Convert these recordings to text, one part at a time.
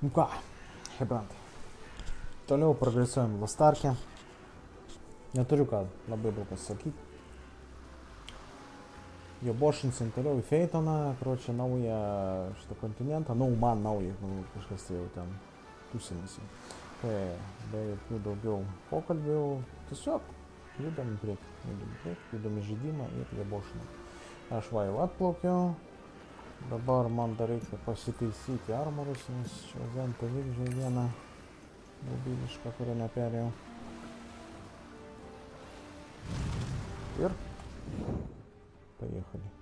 Nu ką, hebrantai. Toliau progresuojam Lastarkę. Neturiu ką labai daug pasakyti. Jo bošinsim toliau į Feitoną, kročią naują šitą kontinentą. Nu, man naują, kažkas tai jau ten tusinasi. Tai be jokių daugiau pokalbių, tiesiog judam į priekį, judam į žaidimą ir jie bošinam. Aš va jau atplaukiau. Dabar man dar reikia pasitaisyti armorus, nes čia ventą vykdžiau vieną mobilišką, kurią neperėjau. Ir поехали.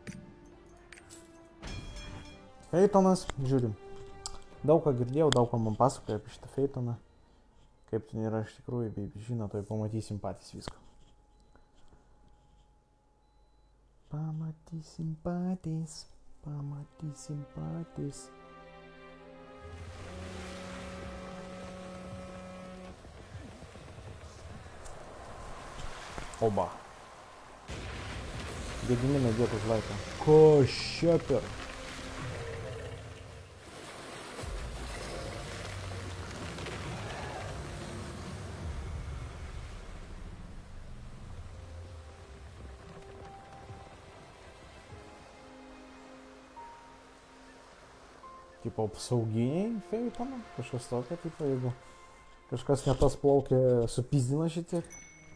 Feitonas, žiūrim. Daug ką girdėjau, daug ką man pasakoja apie šitą Feitoną. Kaip ten yra iš tikrųjų, bei žino, tai pamatysim patys viską. Pamatysim patys, pamatysim patys. Oba. Gediminai dėk už laiką. Ko čia per? Tipo apsauginiai Feitono? Kažkas tokio, tipo, jeigu kažkas ne tas plaukia, supizdina šitiek.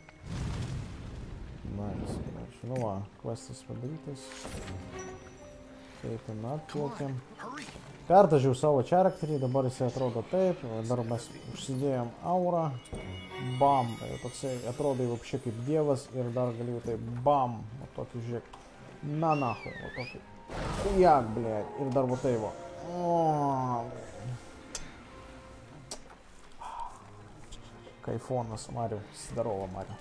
Nice. Nu va, questas padarytas. Taip, atplaukiam. Perdažiau savo charakterį, dabar jisai atrodo taip. Dar mes užsidėjom aurą. Bam. Toksai atrodo jau apšė kaip dievas ir dar galiu taip bam. O tokį žiūrėk. Na nahui. O tokį. Jak, blėt. Ir dar va taip va. Kaifonas, Mariu. Zdarovo, Mariu.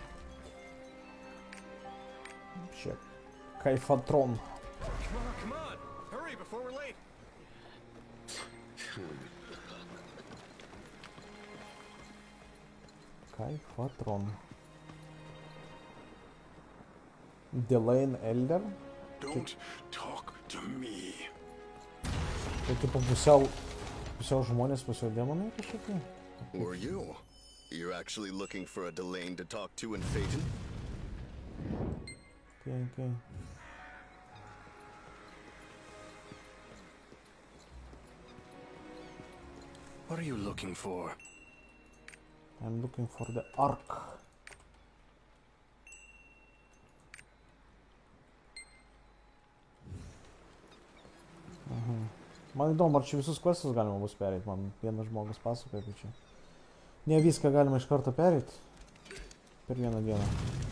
Čia. Kaifatron. Kaifatron. Delane Elder. Don't talk to me. Tai tipo pusiau žmonės, pusiau demonai kažkokie? Or you? You're actually looking for a Delane to talk to in Phaeton? Okay. What are you looking for? I'm looking for the Ark. Man įdomu, ar čia visus questus galima bus perėti. Man vienas žmogus pasakoja, kad čia ne viską galima iš karto perėti per vieną dieną.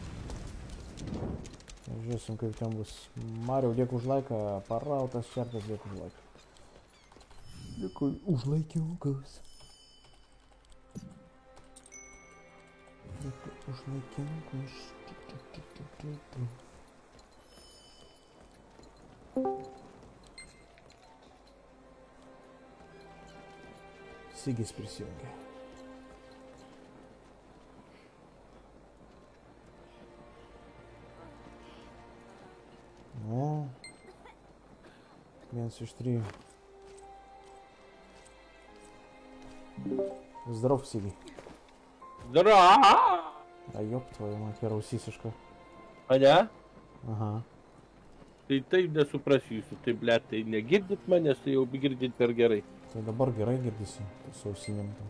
Žiūrėsim, kaip ten bus. Mariau, dėkui už laiką. Parautas čertas, dėkui už laiką. Dėkui už laikiukus. Dėkui už laikiukus. Sigis prisijungė. Ну, Vienas iš 3. Здоров, Сиги. Здорово! А ёб твою мать, раусисишка. A ne? Aha. Tai taip nesuprasysiu, tai ble, tai negirdit manęs, tai jau girdit per gerai. Tai dabar gerai girdisi, tai su ausinėm tam.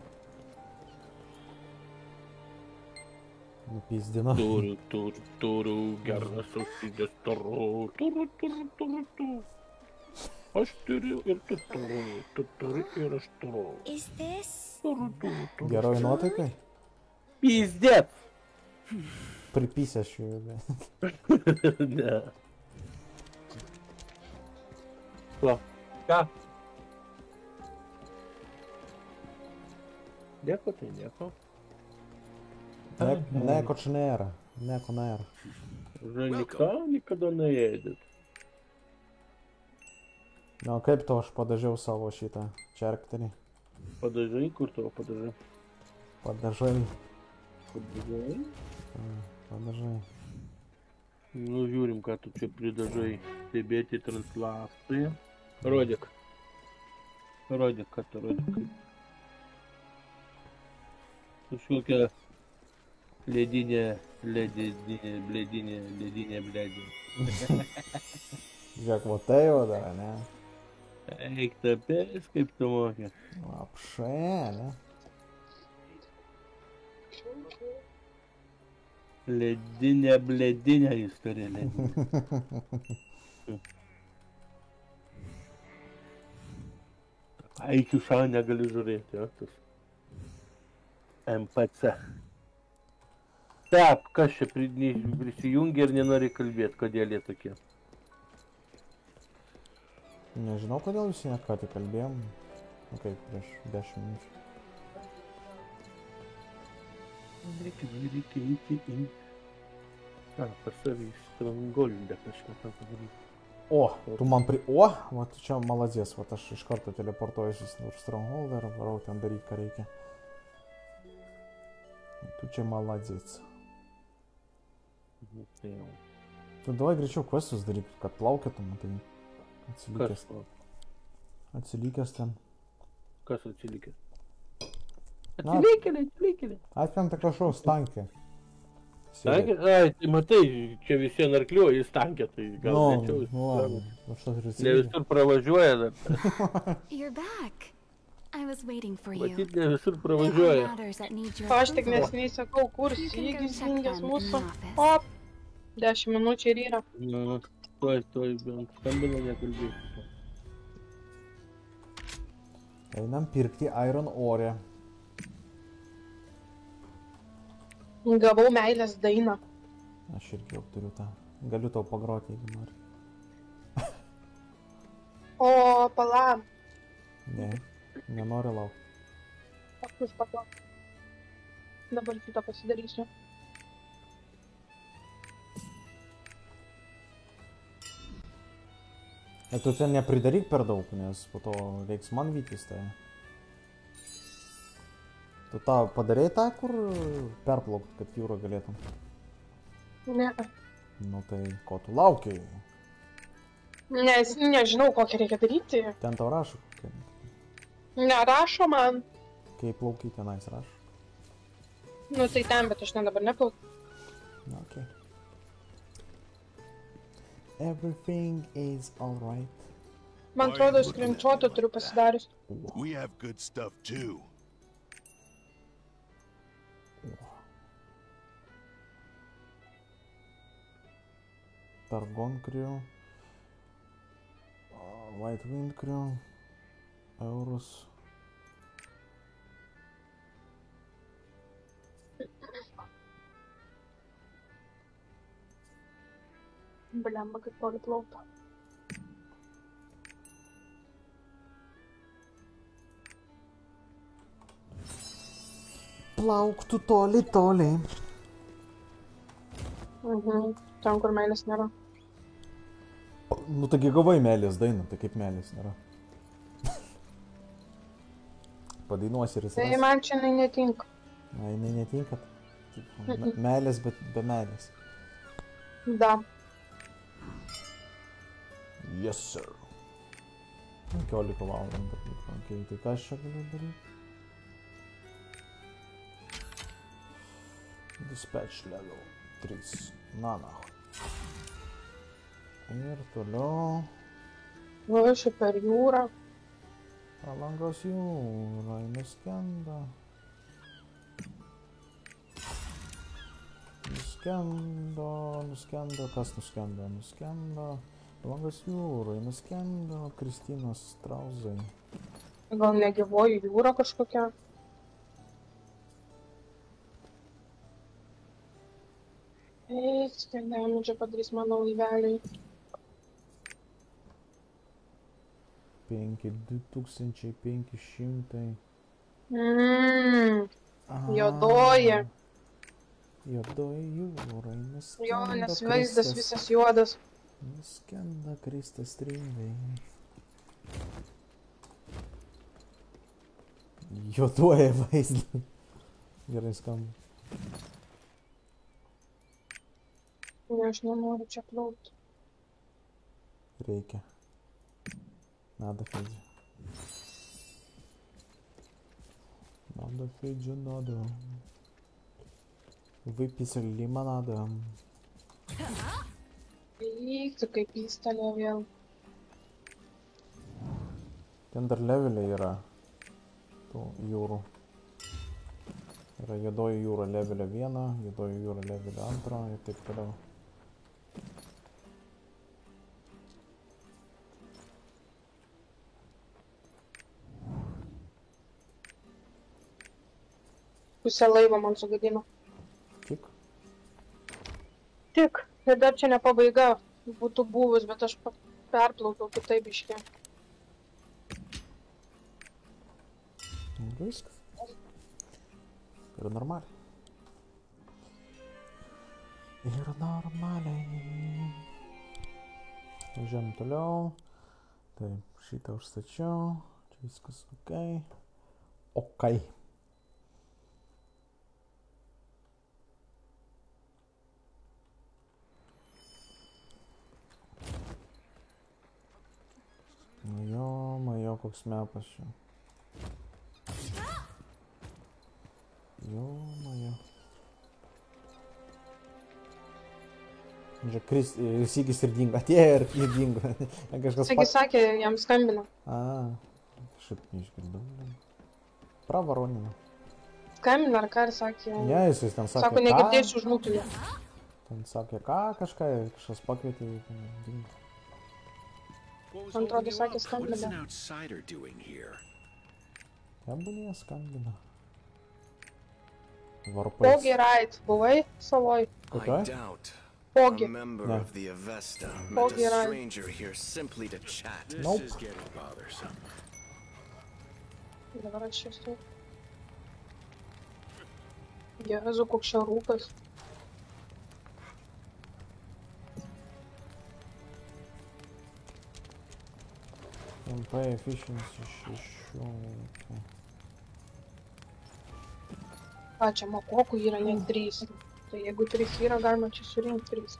Nupizdina. Turiu, geras ausinės, turiu. Aš turiu ir tu turi ir aš turiu. Turiu. Geroj nuotaikai? Pizdėt! Pripysęs šių, be. Ne. Va, ką? Nieko tai nieko. Neko čia nėra. Neko nėra. Žanika nikada neėdit. Nu, kaip to aš padažiau savo šitą čerkterį? Padažai, kur tavo padažai? Padažai. Padažai? Padažai. Nu, žiūrim, ką tu čia pridažai. Stebėti translatoje. Rodyk. Rodyk, kad rodyk. Kažkokia ledinė, bledinė. Žiūrėk, va tai jau dar, ne? Eik tapės, kaip tu mokė. Apšai, ne? Ledinė, bledinė jis turi ledinė. Aikių šau negali žiūrėti, o tas. MPC. Taip, kas čia prisijungia ir nenori kalbėti, kodėl jie tokie. Nežinau, kodėl visi ne ką tik kalbėjom. Kaip prieš 10 minučių. Reikia eiti. Pas savį strangoldę kažką padaryti. O, tu man O, va čia malazės, va aš iš karto teleportuojusis ir Stronghold ir varau ten daryti, ką reikia. Tu čia malazės. Tu davai greičiau questus daryk, kad plaukėtum, tai atsilikęs. Atsilikęs ten. Kas atsilikęs? Atsilikėlė. Atkrenta kažkoks tankė. Tankė? Ai, tai matai, čia visi narkliuoja į stankę, tai gal nečiau. Ne visur pravažiuoja dar. Matyt, ne visur pravažiuoja. Aš tik nesiniai sakau, kur sygis lingęs mūsų. O, 10 minučių ir yra. Na, tuoj, bent skambina nekalbėti. Einam pirkti Iron Ore. Gavau meilės dainą. Aš irgi jau turiu tą. Galiu tau pagroti, jeigu nori. O, pala. Ne, nenoriu laukti. Pakus paklauk. Dabar kitą pasidarysiu. Ir tu ten nepridaryk per daug, nes po to reiks man vytis tai. Tu tą padarei tą, kur perplaukti, kad jūrą galėtum? Ne. Nu tai, ko tu laukiai? Nes nežinau, kokią reikia daryti. Ten tau rašo, kokia. Nerašo man. Kai plaukai tenais rašo. Nu tai ten, bet aš dabar neplaukiu. Na, okei. Everything is alright. Man atrodo, screenshotą turiu pasidarius. We have good stuff too. Targon Crew, White Wind Crew, Eurus. Blemba, kaip toli plaukta. Plauktų toli. Ten, kur meilės nėra. Nu taigi gavai meilės dainą, tai kaip meilės nėra. Padainuosi ir įsiras. Tai man čia netinka. Na, jinai netinka. Meilės, bet be meilės. Da. Yes, sir. 15 valandų. Ok, tai ką aš čia galiu daryti? Dispatch level 3. Nana. Ir toliau. Važiu per jūrą. Palangos jūra, nuskenda. Nuskendo. Kas nuskendo? Palangos jūrai, nuskendo Kristinos Strauzai. Gal negyvoji jūra kažkokia? Eik, kiek damidžio padarys mano laiveliai. 2500. Juodoji. Juodoji jūra, nuskendo. Jo, nes vaizdas visas juodas. Nuskenda Kristas Stringai. Juoduoja vaizdą. Gerai skamba. Ne, aš nenoriu čia plaukti. Reikia. Nada, Fedzi. Дофиджи надо. Выписали лимонада. Lyg tu kaip įstalio vėl. Ten dar leveliai yra tų jūrų. Yra juodoji jūra levelio 1, juodoji jūra levelio 2 ir taip toliau. Pusę laivo man sugadino. Tik? Tik. Ir dar čia ne pabaiga būtų buvus, bet aš perplaukiau kitaip biškį. Viskas. Yra normaliai. Yra normaliai. Važiuojam toliau. Taip, šitą užstačiau. Čia viskas okei. Okei. Jo, koks mepas čia. Jo. Žiūrėk, Sygis ir dingo. Atėjo ir dingo. Sygis sakė, jam skambino. Kažkaip neišgirdau. Pravaronino. Skambino ar ką ir sakė? Ne, jis ten sakė, sako, negirdėsiu už nutulį. Ten sakė, kažką, kažkas pakvietė ir dingo. Man atrodo, sakė skambina. Tebūnė skambina. Varpais. Pogi Rait, buvai savoj? Kokioj? Pogi. Pogi Rait. Nope. Dabar aš čia esu. Jėzu, koks čia rūkas. MP efficiency 16. Čia makokų yra net 3. Tai jeigu 3 yra, galima čia surinkti 3.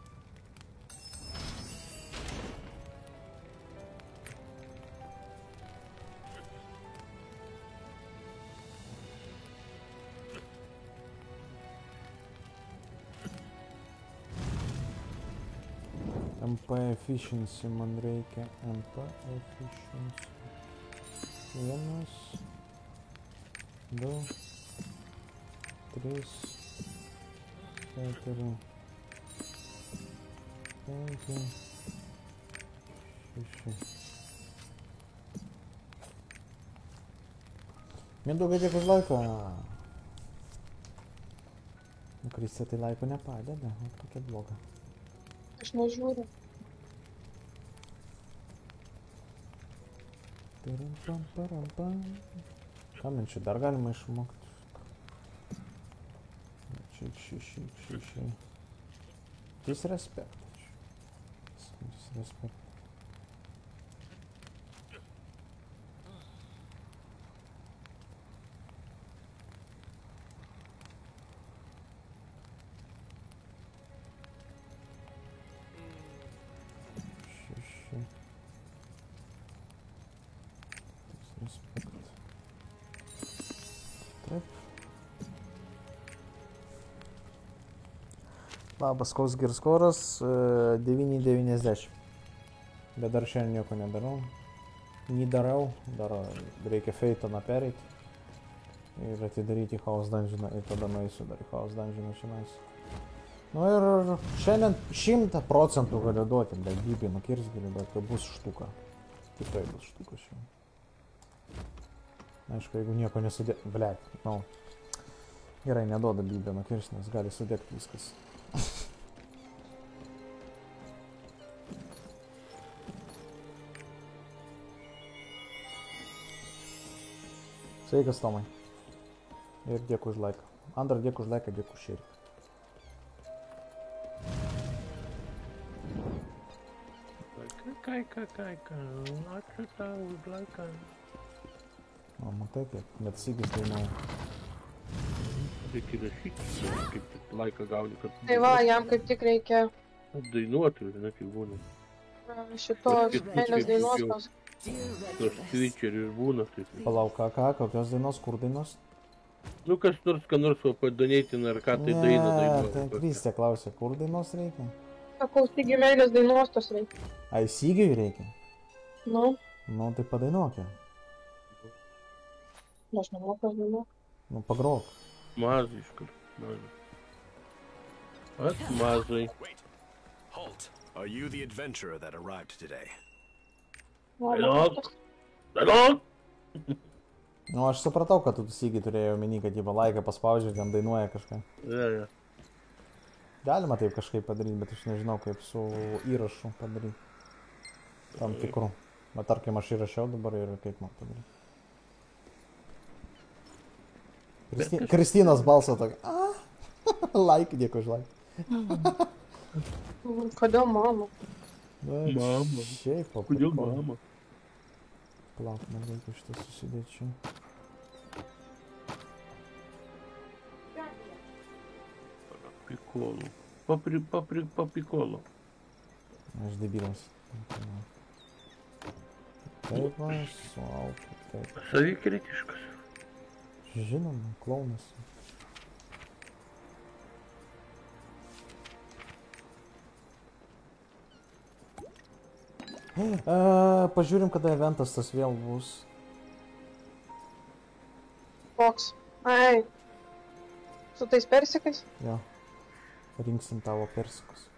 MP efficiency man reikia. MP efficiency. 1, 2, 3, 4, 5, 6. Mindaugai, tiek už laiką. Kristė tai laiko nepadeda, o tokia bloga. Aš nežiūriu. Ką man čia dar galima išmokti? Čia. Disrespect. Disrespect. Labas, koks girskoras, 9,90. Bet dar šiandien nieko nedarau. Nedarau, dar reikia Feitoną pereiti ir atidaryti House Dungeoną ir tada nueisiu dar į House Dungeoną šiandien. Nu ir šiandien 100% galiu duoti, bet Bibį nukirs galiu, bet tai bus štuka. Tikrai bus štuka šiandien. Aišku, jeigu nieko nesudėt, blėt, nu. Gerai, neduoda Bibį nukirs, nes gali sudėti viskas. Sveikas, Tomai. Ir dėkui už laiką. Andra, dėkui už laiką, dėkui už šerį. Ačiū tau už laiką. O, matai, kaip net Sygis dainuoja. Reikia rašyti, kaip tik laiką gauni, kad... Tai va, jam kaip tik reikia... Dainuoti, žinai, kaip būna. Šitos meilės dainos. Tos Twitcherių ir būna, tai... Palauk, kokios dainos, kur dainos? Nu, kas nors, ką nors padonėtina, ar ką tai daina dainuoja. Tai Kristė klausė, kur dainos reikia? Sakau, Sygiui meilės dainos tos reikia. Ai, Sygiui reikia? Nu, Nu, tai padainuokė. aš nemoku dainuoti. Nu, pagrok. Mazai iškart. Mazai. Wait. Halt. Are you the adventurer that arrived today? Dainok. Dainok. Nu, aš supratau, kad tu Sygiui turėjai omeny, kad jį laiką paspaudžia, ten dainuoja kažką. Ja. Galima taip kažkaip padaryti, bet aš nežinau, kaip su įrašu padaryti. Tam tikrų. Bet tarkim, aš įrašiau dabar ir kaip man padaryti. Kristinos balsą tokį. Like, dėkui už like. Kodėl mama? Mama. Šiaip, o Kodėl mama? Palauk, man reikia šitą susidėti čia. Pikolų. Papikolų. Aš debilas. Taip, va, suaukiu, taip. Savikritiškas. Žinoma, klaunas. Pažiūrim, kada eventas tas vėl bus. Koks? Ai. Su tais persikais? Jo. Rinksim tavo persikus.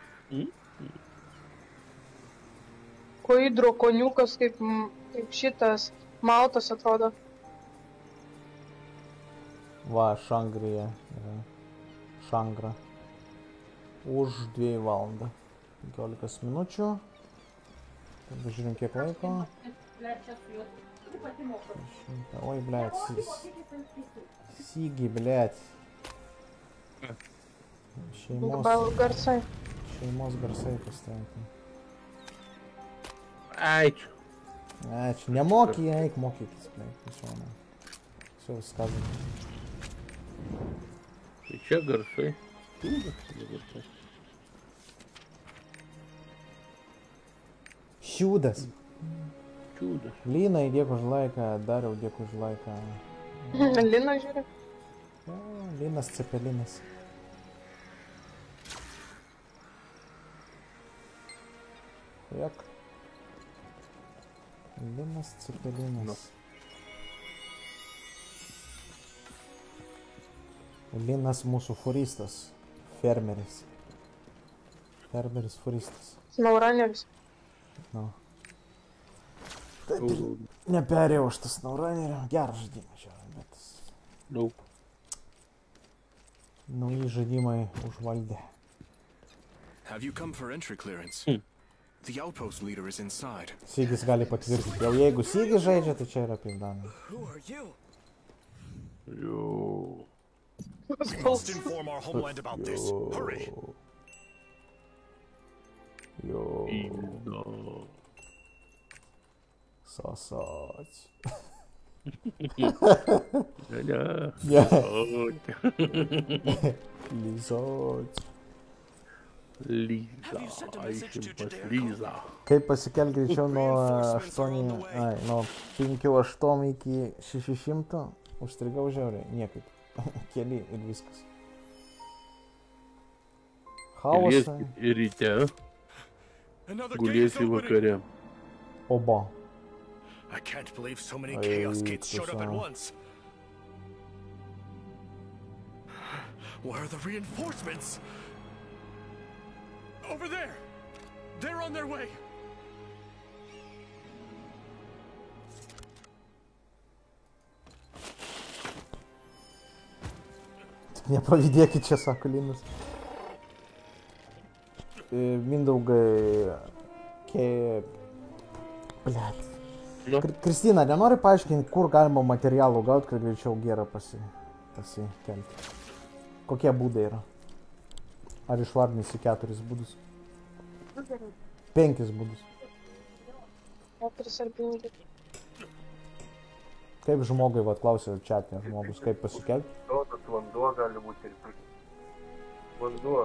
Koidro koniukas kaip šitas maltas atrodo. Va, Šangrija yra. Šangra. Už 2 valandą. 15 minučių. Pažiūrim, kiek laiko. Oi, blėt. Sygi, blėt. Šeimos garsai pastatė. Ačiū. Ačiū. Nemoky, eik mokykis, blėt. Все сказано. Tai čia garsai. Garsai. Šiūdas. Čiūdas. Lina, dėk už laiką. Dariau, dėk už laiką. Lina žiūri. Linas Cepelinas. Jak? Linas Cepelinas. Linas mūsų furistas. Fermeris. Fermeris furistas. Snauraneris. Nu. Taip, neperėjau aš tas Snauranerio. Geras žaidimas čia, bet... Daug. Nauji žaidimai užvaldė. Have you come for entry clearance? The outpost leader is inside. Sygis gali patvirtinti. Jau jeigu Sygis žaidžia, tai čia yra pildami. Who are you? Jo. We must inform our homeland about this. Hurry. Jo. Pizda. Sasać. Ne. Lizać. Liza. Aiškim pas Liza. Kaip pasikelt greičiau nuo 5.8 iki 600? Užstrigau žiauriai. Niekaip. Keli ir viskas. Chaosą. Ir ryte. Gulėsi vakare. Oba. I can't believe so many chaos gates showed up at once. Where are the reinforcements? Over there! They're on their way! Nepavydėkit čia, sako Linas. Mindaugai... Blet. Kristina, nenori paaiškinti, kur galima materialų gauti, kad greičiau gerą pasikelti? Kokie būdai yra? Ar išvardinsi 4 būdus? 5 būdus. 4 ar 5. Kaip žmogui, vat klausė chat'e žmogus, kaip pasikelti? Tas vanduo gali būti ir vanduo.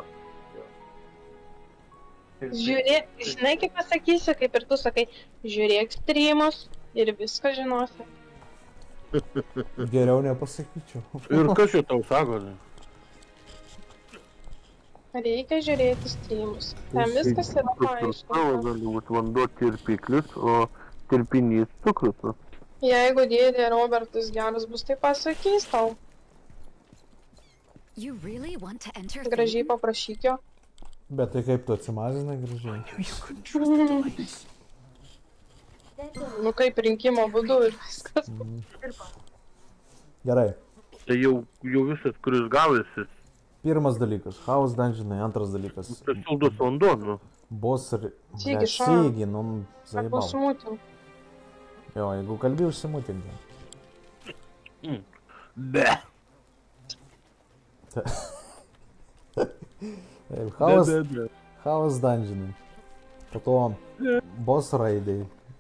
Žiūrėk, žinai kaip pasakysiu, kaip ir tu sakai, žiūrėk streamus ir viską žinosi. Geriau nepasakyčiau. Ir kas čia tau sako? Reikia žiūrėti streamus. Ten viskas yra paaiškinta. Gali būti vanduo tirpiklis, o tirpinys cukrus. Jeigu dėdė Robertas geras bus, tai pasakys tau. Gražiai paprašyk jo. Bet tai kaip tu atsimazinai gražiai? Nu kaip rinkimo būdu ir viskas. Gerai. Tai jau visas, kuris gavosi. Pirmas dalykas, House Dungeonai, antras dalykas. Tai šildos vanduo, nu. Boss ir... Sygi, Sygi, nu, Sako, zaibau. smūtim. Jo, jeigu kalbį užsimutinti. Be. House Dungeonai. Po to Boss Raidai.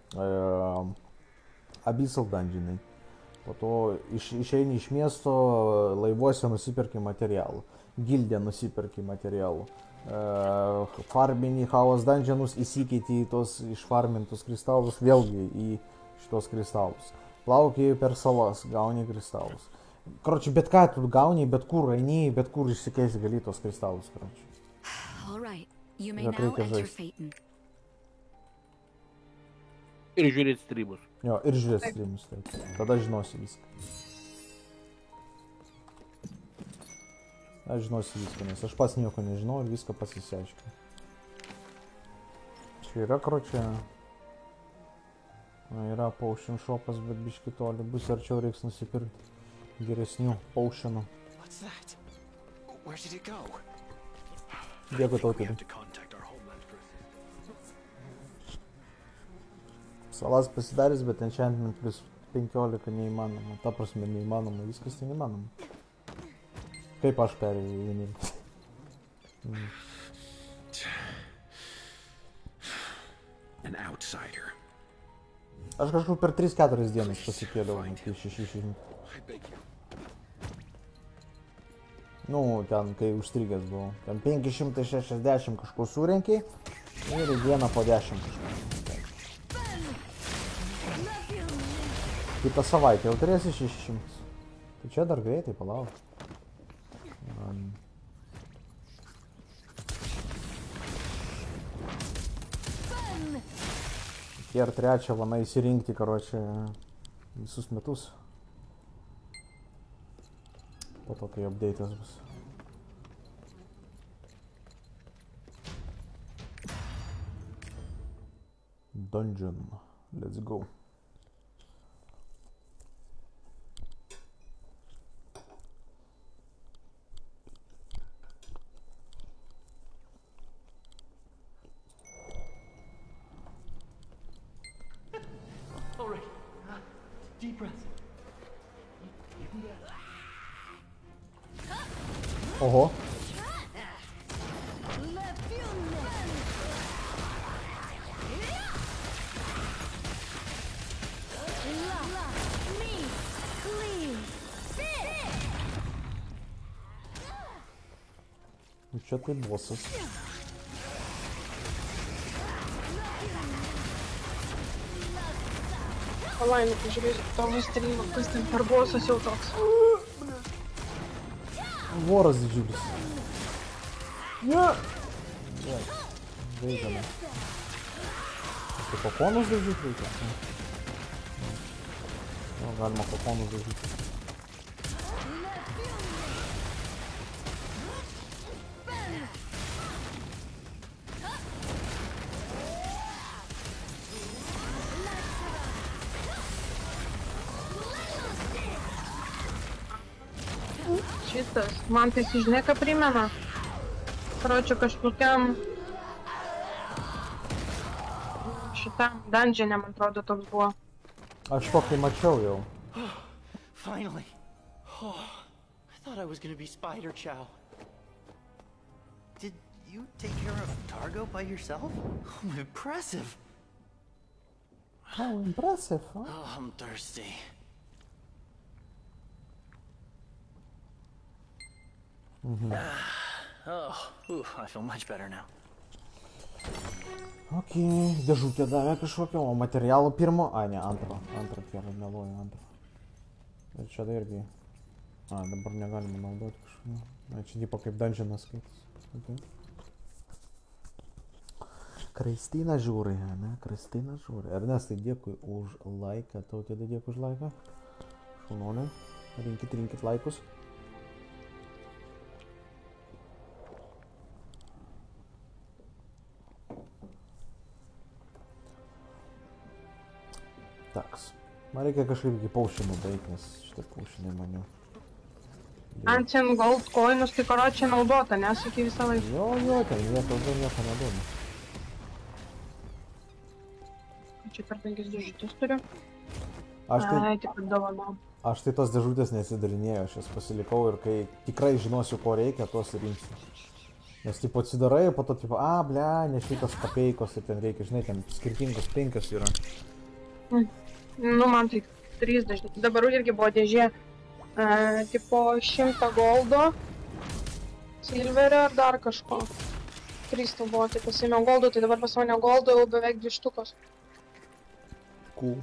Abyssal Dungeonai. Po to išeini iš miesto, laivuose nusipirki materialų. Gildė nusipirki materialų. Farmini House Dungeonus įsikeiti į tos išfarmintus kristalus, vėlgi į šitos kristalus. Plaukiai per salas, gauni kristalus. Karoči, bet ką tu gauni, bet kur eini, bet kur išsikeisti gali tos kristalus, karoči. Bet reikia žaisti. Ir žiūrėti streamus. Jo, ir žiūrėti streamus, taip. Tada žinosi viską. Aš žinosi viską, nes aš pats nieko nežinau ir viską pasisiaiškinu. Čia yra, karoči... Yra potion shopas, bet biški toli bus, arčiau reiks nusipirkti geresnių potionų. Dėkui tau, tėdė. Salas pasidarys, bet enchantment plus 15 neįmanoma. Ta prasme neįmanoma, viskas tai neįmanoma. Kaip aš perėjau į jį. An outsider. Aš kažkur per 3-4 dienas pasikėliau iki 600. Nu, ten kai užstrigęs buvo. Ten 560 kažkur surenkiai ir į dieną po 10 kažkur. Kitą savaitę jau turėsi 600. Tai čia dar greitai, palauk. Ir trečią vaną įsirinkti, karočią, visus metus. Po to, kai update'as bus. Dungeon. Let's go. Oho. Čia tai bossas. Palaimė, pažiūrėsiu tavo streamą, kas ten per bossas jau toks. Voras didžiulis. Ne! Veikame. Tai kokonus dažyti reikia? Nu, galima kokonus dažyti. Šitas, man tai žinai ką primena. Karočią kažkokiam... Šitam dungeonė, man atrodo, toks buvo. Aš tokį mačiau jau. Finally. Oh, I thought I was gonna be Spider Chow. Did you take care of Targo by yourself? Oh, impressive. Oh, impressive, huh? Oh, I'm thirsty. I feel much better now. Okei, dėžutė davė kažkokią, o materialų pirmo... A, ne, antro. Antro, meluoju, antro. Ir čia tai irgi. A, dabar negalima naudoti kažką. Na, čia tipo kaip dungeonas skaitas. Okay. Kristina žiūri, ne? Kristina žiūri. Ernestai, dėkui už laiką. Tautėdai, dėkui už laiką. Šaunonė. Rinkit laikus. Taks. Man reikia kažkaip iki paušinų daryti, nes šitai paušinai maniau. Ancient gold coinus, tai karočią naudota, nesakai visą laiką. Jo, ten jie daugiau nieko neduoda. Čia per 5 dėžutės turiu. Aš tai tos dėžutės nesidarinėjau, aš jas pasilikau ir kai tikrai žinosiu, ko reikia, tuos ir imsiu. Nes tipo atsidarai, po to tipo, ble, ne šitas kapeikos ir ten reikia, žinai, ten skirtingos 5 yra. Nu, man tai 3 dažnai. Dabar irgi buvo dėžė, tipo 100 goldo, silverio ir dar kažko. 3 tai buvo, tai pasiėmiau goldo, tai dabar pasiėmiau goldo jau beveik 2 štukos. Cool.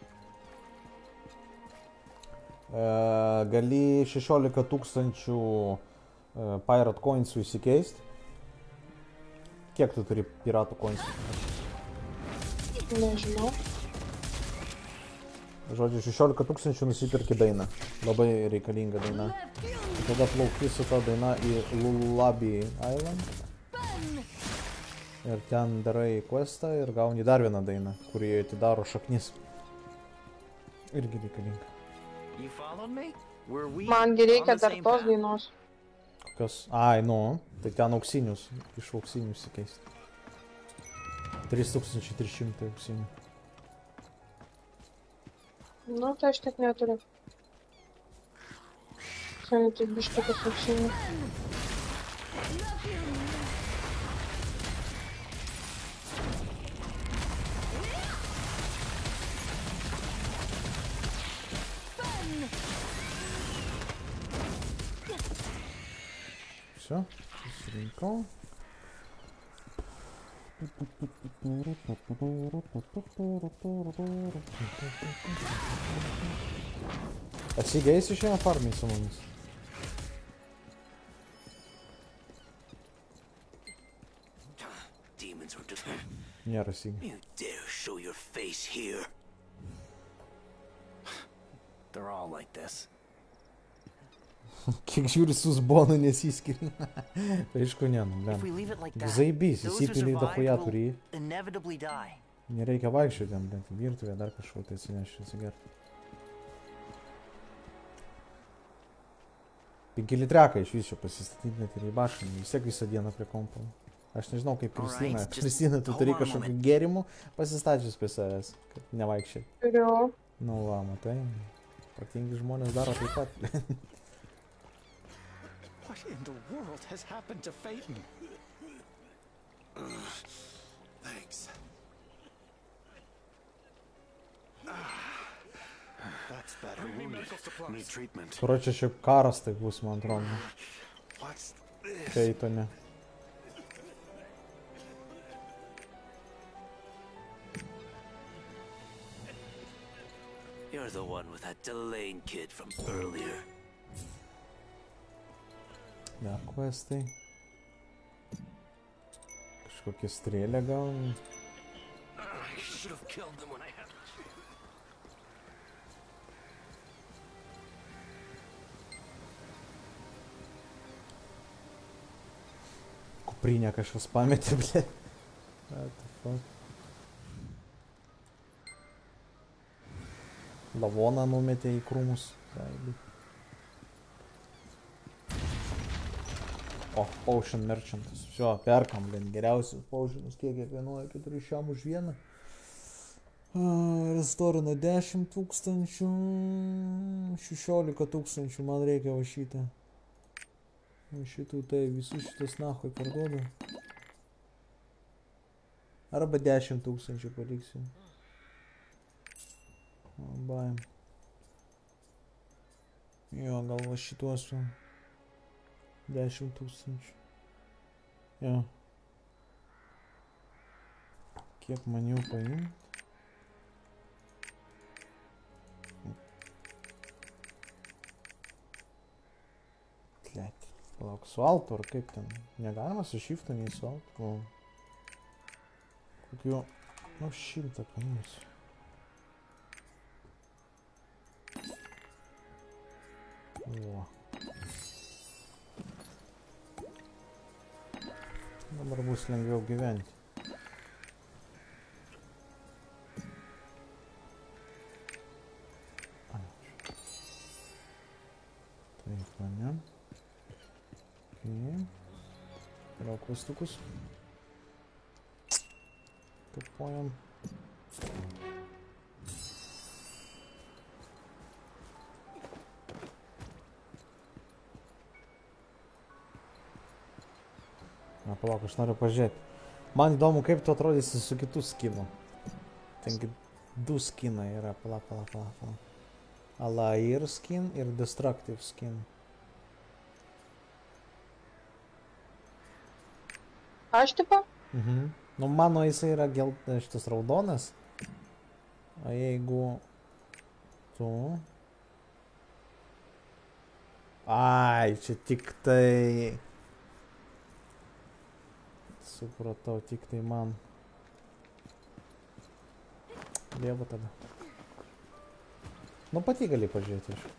Gali 16 000 pirate coinsų įsikeisti. Kiek tu turi piratų coinsų? Nežinau. Žodžiu, 16 000 nusipirki dainą. Labai reikalinga daina. Tada plauki su ta daina į Lullaby Island. Ir ten darai questą ir gauni dar vieną dainą, kurį atidaro šaknis. Irgi reikalinga. Mangi reikia dar tos dainos. Kokios? Ai, nu, tai ten auksinius, iš auksinių įsikeisti. 3300 auksinių. Nu, tai aš tiek neturiu. Šiandien tik bištukas auksinių. Все, susirinkau. Atsigeisi šiandien farmint su mumis? Nėra Sigiai. Kiek žiūri su Zbonu nesiskiria. Aišku, ne, nu, blen. Zaibys, įsipilį dahuja turi. Nereikia vaikščioti jam, blen, virtuvė, dar kažko tai atsinešti, atsigerti. 5 litriaką iš viso pasistatyti net ir į bašinį, vis tiek visą dieną prie kompo. Aš nežinau kaip Kristina. Kristina, tu turi kažkokių gėrimų pasistačius prie savęs, kad nevaikščiai. Turiu. Nu va, matai, protingi žmonės daro taip pat. What in the world has happened to Phaeton? Thanks. That's better. Need treatment. Короче, šiaip karas tai bus, man atrodo. Phaetone. You're the one with that Delane kid from earlier. Ne, questai. Kažkokia strėlė gal. Kuprinę kažkas pametė, ble. What the fuck. Lavoną numetė į krūmus. O, Potion Merchantas. Šio, perkam, blin, geriausius potionus, kiek kainuoja 4 šiam už vieną. Restorino 10 000, 16 000 man reikia va šitą. Šitų tai visus šitas nahoj parduodu. Arba 10 000 paliksiu. Baim. Jo, gal va šituos 10 000. Jo. Kiek man jau paimt? Palauk, su altu ar kaip ten? Negalima su shiftu, nei su altu. Kokiu... Nu, 100 paimsiu. O. Dabar bus lengviau gyventi. Taip, mane. Okay. Toliau klaustukus. Kapuojam. Na, palauk, aš noriu pažiūrėti. Man įdomu, kaip tu atrodysi su kitų skinu. Tengi 2 skinai yra. Palauk. Alair skin ir Destructive skin. Aš tipo? Nu, mano jisai yra šitas raudonas. O jeigu tu... Ai, čia tik tai... Supratau, tik tai man. Dievo tada. Nu, pati gali pažiūrėti iš.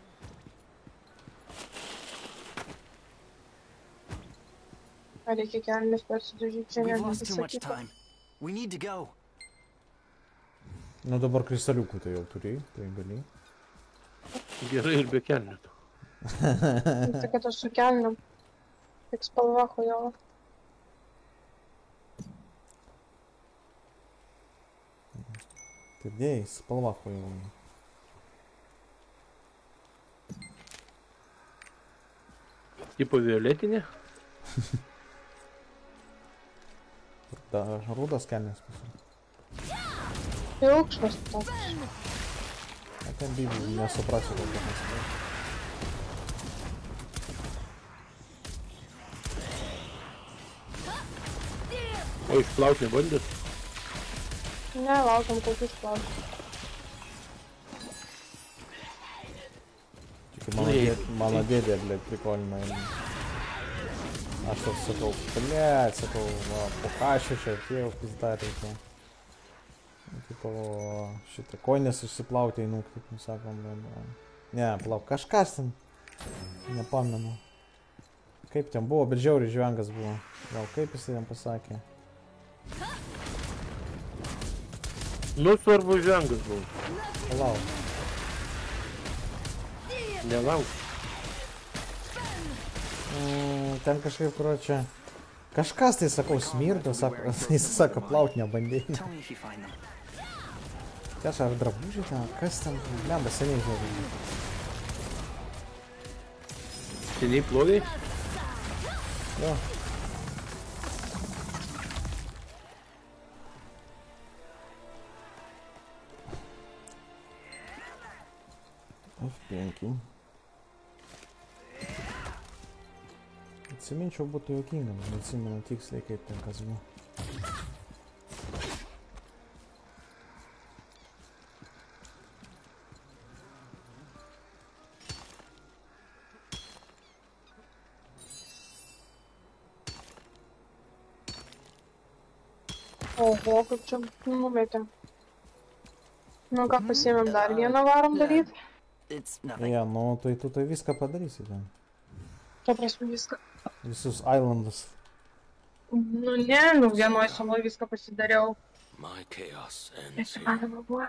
Ar reikia kelnes persidažyti, čia nepasakyta. Nu, dabar kristaliukų tai jau turi, tai gali. Gerai ir be kelnių. Tai kad aš su kelniam. Tik spalva chujova. Taip dėjai, spalva chujova. Tipo violetinė? Da, rūdas kelnes pasakė. Pilkšvas toks. A ten biblijų nesuprasiu, kokia pasakė. O išplaut nebandėt? Ne, laukiam, kol išplaut. Mano dėdė, blėt, prikolina. Aš toks sakau, blėt, sakau, va, po kašio čia atėjau, pizdarė. Tipo, šitą koinės išsiplauti einu, kaip mes sakom. Ne, palauk, kažkas ten, nepamenu. Kaip ten buvo, bet žiauriai žvengas buvo. Gal kaip jisai jam pasakė? Nu, svarbu žvengas buvo. Palauk. Nelauk. Ten kažkaip, čia kažkas tai, sakau, smirda, jis sako, plaut nebandėjai. Tiesa, ar drabužiai ten, kas ten, blemba, seniai žiūrėjau. Seniai ploviai? Jo. F5. Atsiminčiau būtų juokinga, bet atsimenu tiksliai, kaip ten kas buvo. Oho, kaip čia numetė. Nu ką, pasiėmėm dar vieną varom daryti? Ja, nu, tai tu tai viską padarysi ten. Ta prasme viską. Visus islandus. Nu ne, nu vienoj saloj viską pasidariau. Nesimanoma buvo.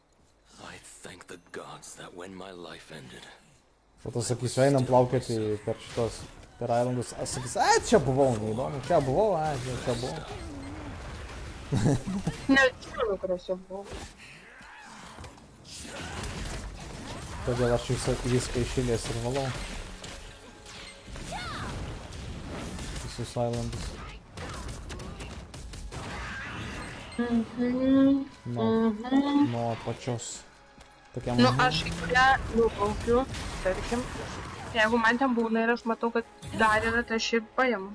Po to sakysiu, einam plaukioti per šitos, per islandus. Aš sakysiu, čia buvau, neįdomu, čia buvau, čia buvau. Neatsimenu, kuriuose buvau. Todėl aš viską išėlės ir valau. Visus islandus. Nuo pačios. Tokiam... Nu, aš į kurią nuplaukiu, tarkim. Jeigu man ten būna ir aš matau, kad dar yra, tai aš ir paimu.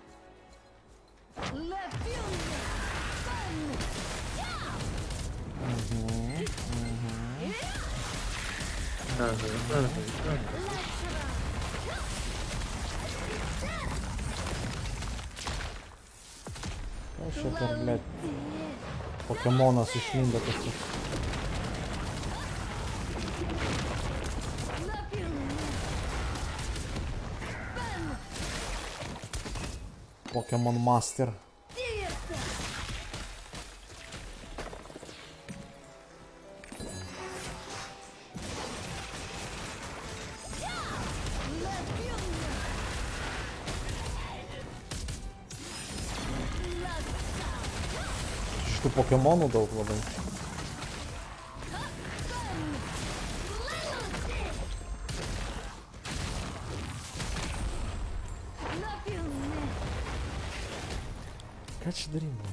Aš čia per, blėt, Pokemonas išlindo kažkas. Pokemon Master. Šitų Pokemonų daug labai. Ką čia daryti?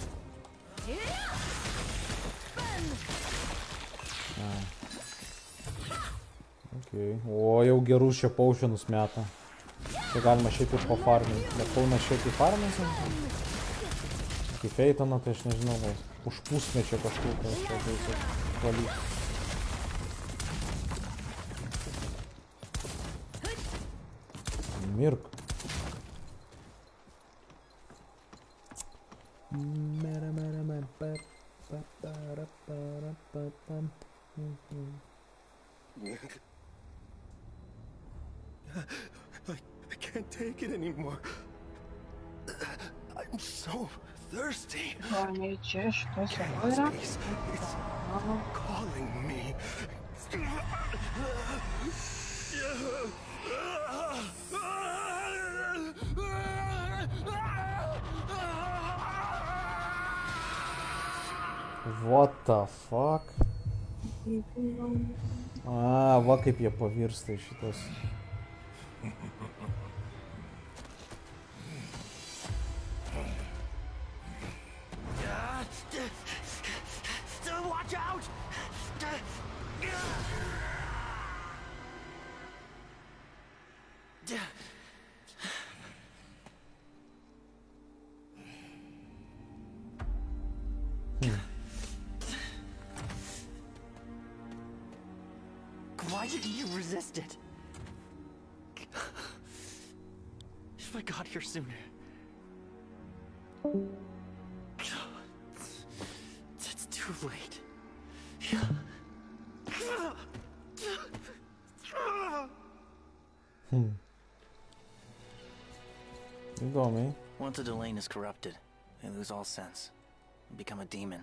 Okay. O, jau gerus čia paušinus meta. Čia galima šiaip ir pafarminti. Bet kauna šiaip į farminsim. Į Feitoną, tai aš nežinau, gal už pusmečio kažkur tai čia būtų valyti. Mirk. I can't take it anymore. I'm so thirsty. It's calling me. What the fuck? A, va kaip jie pavirsta iš šitos. Watch out! Why didn't you resist it? If I got here sooner. It's too late. Įdomiai. Once a Delane is corrupted, they lose all sense and become a demon.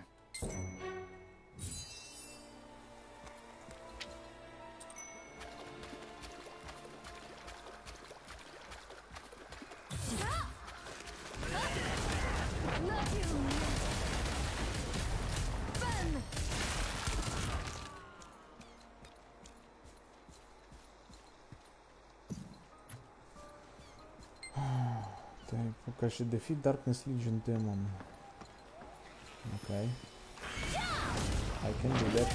Because you defeat Darkness Legion Demon. Okay. I can do that.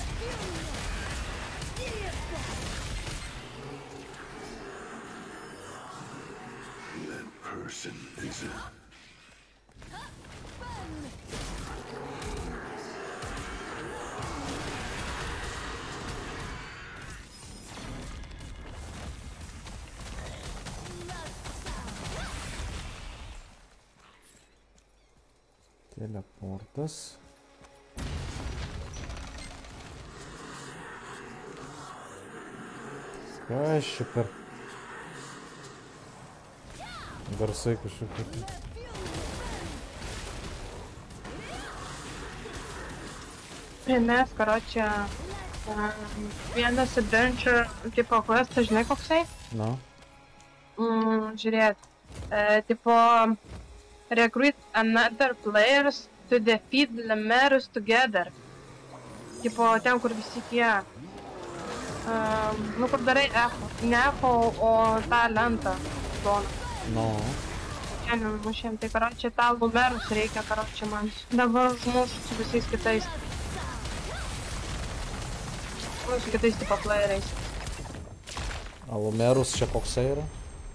That person is a... Teleportas. Kas čia per garsai kažkokie. Primės, karočią, vienas adventure tipo questas, žinai koksai? No. Žiūrėt, tipo recruit another players to defeat Lemerus together. Tipo ten, kur visi tie, nu kur darai echo, ne echo, o tą lentą zoną. No. Šiandien mušėm, tai karočią tą Lemerus reikia, karočią man. Dabar užmušu su visais kitais. Su kitais tipo playeriais. Lumerus čia koksai yra?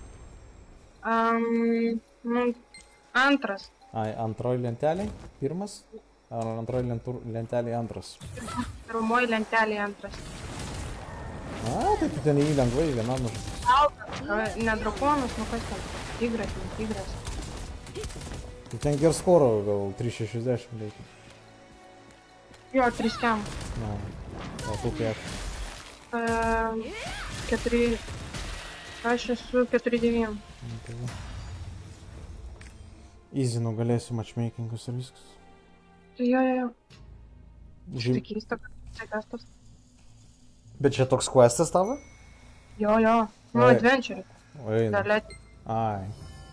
Nu, antras. Ai, antroj lentelėj pirmas? Ar antroj lentelėj antras? Pirmoj lentelėj antras. A, tai tu ten jį lengvai vienam nužudai. Ne drakonas, nu kas ten? Tigras, ne tigras. Ten gerskoro gal 360 reikia. Jo, 3 kem. Na, o tu kiek? 4. Aš esu 4-9. Easy nugalėsiu matchmakingus ir viskas. Tai jo. Žym... Tai keista, kad tai testas. Bet čia toks questas tavo? Jo. Nu, Oi. adventure. Oi. Dalėti. Ai.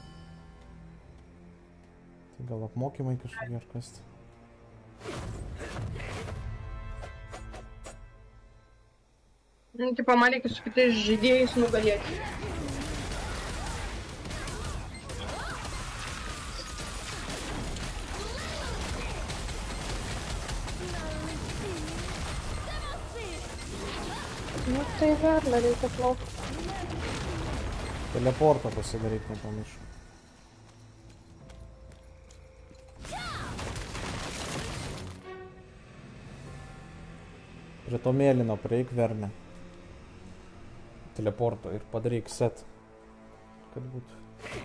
Tai gal apmokymai kažkokie ar kas tai? Nu, tipo, man reikia su kitais žaidėjais nugalėti. Nu, tai verda reikia plaukti. Teleportą pasidaryk, nepamiršk. Prie to mėlyno prieik verne. Teleporto ir padaryk set. Kad būtų.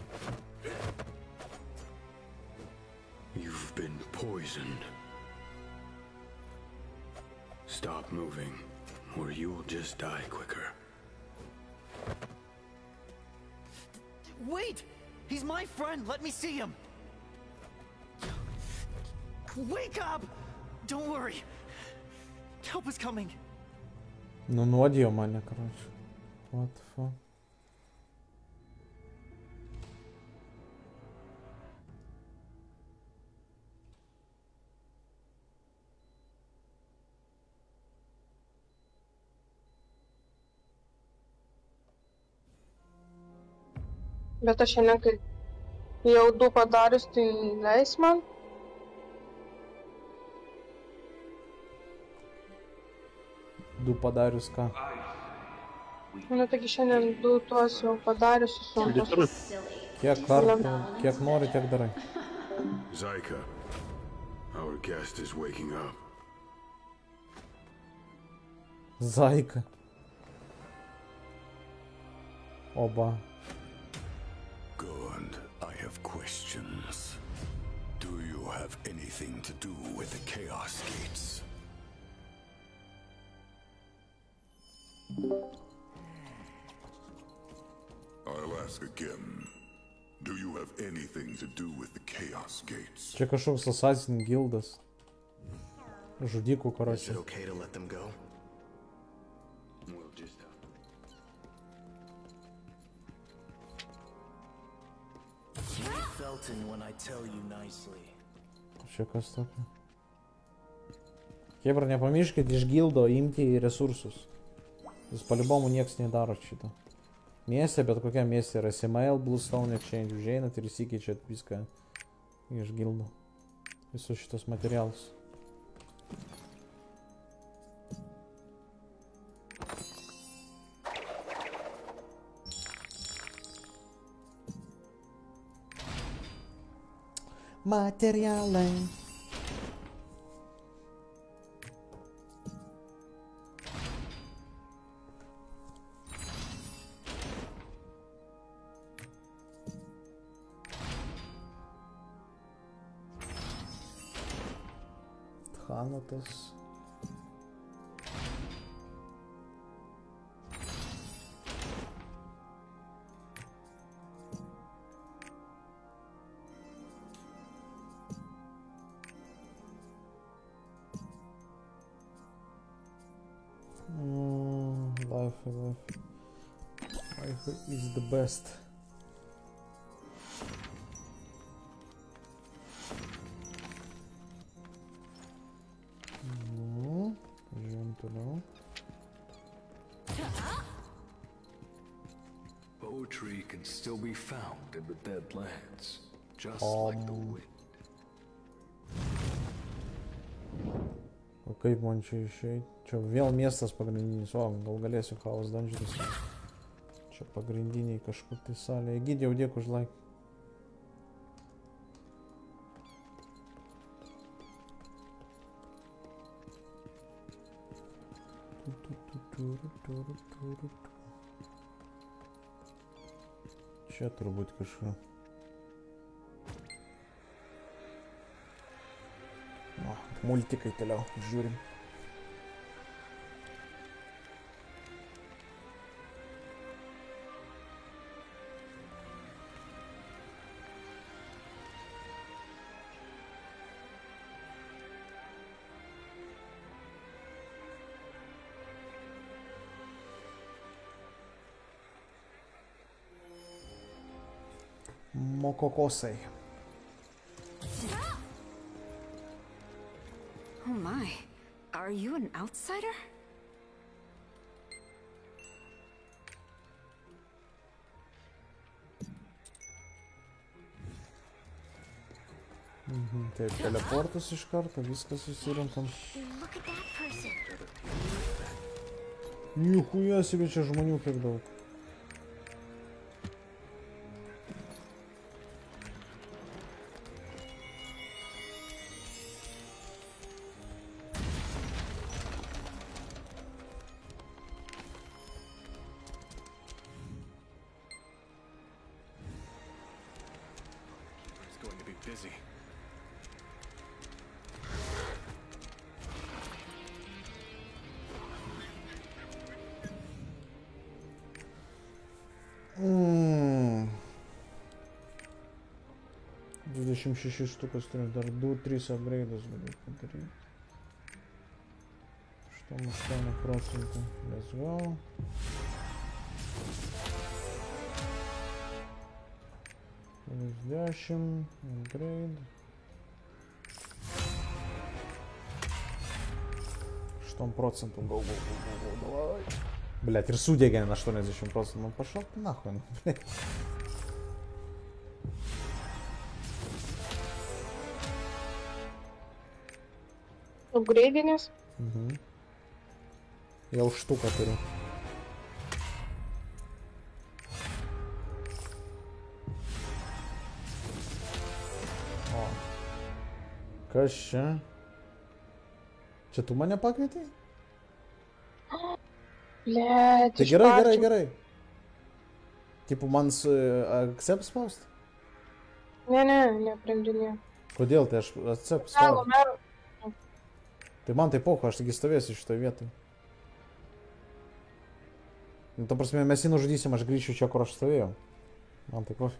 You've been poisoned. Stop moving, or you'll just die quicker. Wait! He's my friend! Let me see him! Wake up! Don't worry. Help is coming. Nu nuodijo mane, короче. What the fuck? Bet aš šiandien, kai jau 2 padarius, tai leis man. Du padarius ką? Nu, taigi šiandien 2 tuos jau padarius sunkus. Kiek kartų, kiek nori, tiek darai. Zaika, our guest is waking up. Zaika. Oba. Good, I have questions. Do you have anything to do with the Chaos Gates? I'll ask again. Do you have anything to do with the Chaos Gates? Čia kažkoks Assassin gildas. Žudikų, Is короче. it okay to let them go? We'll just Felton when I tell you nicely. Čia kas tokio? Hebra, nepamirškit iš gildo imti resursus. Jūs palibomų nieks nedaro šito. Mieste, bet kokia mieste yra Semail, Bluestone Exchange, užeinat ir įsikeičiat viską iš gildo. Visus šitos materialus. Materialai. Hanatas. Life is the best. Žiūrėjom toliau. Poetry can still be found in the Deadlands, just like the wind. O kaip man čia išeit? Čia vėl miestas pagrindinis, o gal galėsiu Chaos Dungeons. Čia pagrindiniai kažkur tai salėje. Egidijau, dėkui už laiką. Čia turbūt kažkur. Multikai toliau žiūrim. Mokokosai. Oh my, are you an outsider? Taip, teleportas iš karto, viską susirinkam. Nichuja себе čia žmonių kiek daug. Šešis štukas turiu, dar 2-3 upgrade'us galiu padaryti. 8%. Let's go. Plus 10, upgrade. 8% go, давай. Блять, ir sudegė na 80%, man pašok nahoj, blять. Upgrade'inės? Jau štuką turiu. O. Kas čia? Čia tu mane pakvietei? Blet, tai gerai. Tipo man accept spaust? Ne, neprendinė. Kodėl tai aš accept spaust? Tai man tai pocho, aš taigi stovėsiu šitoj vietoj. Nu, ta prasme, mes jį nužudysim, aš grįšiu čia, kur aš stovėjau. Man tai pocho.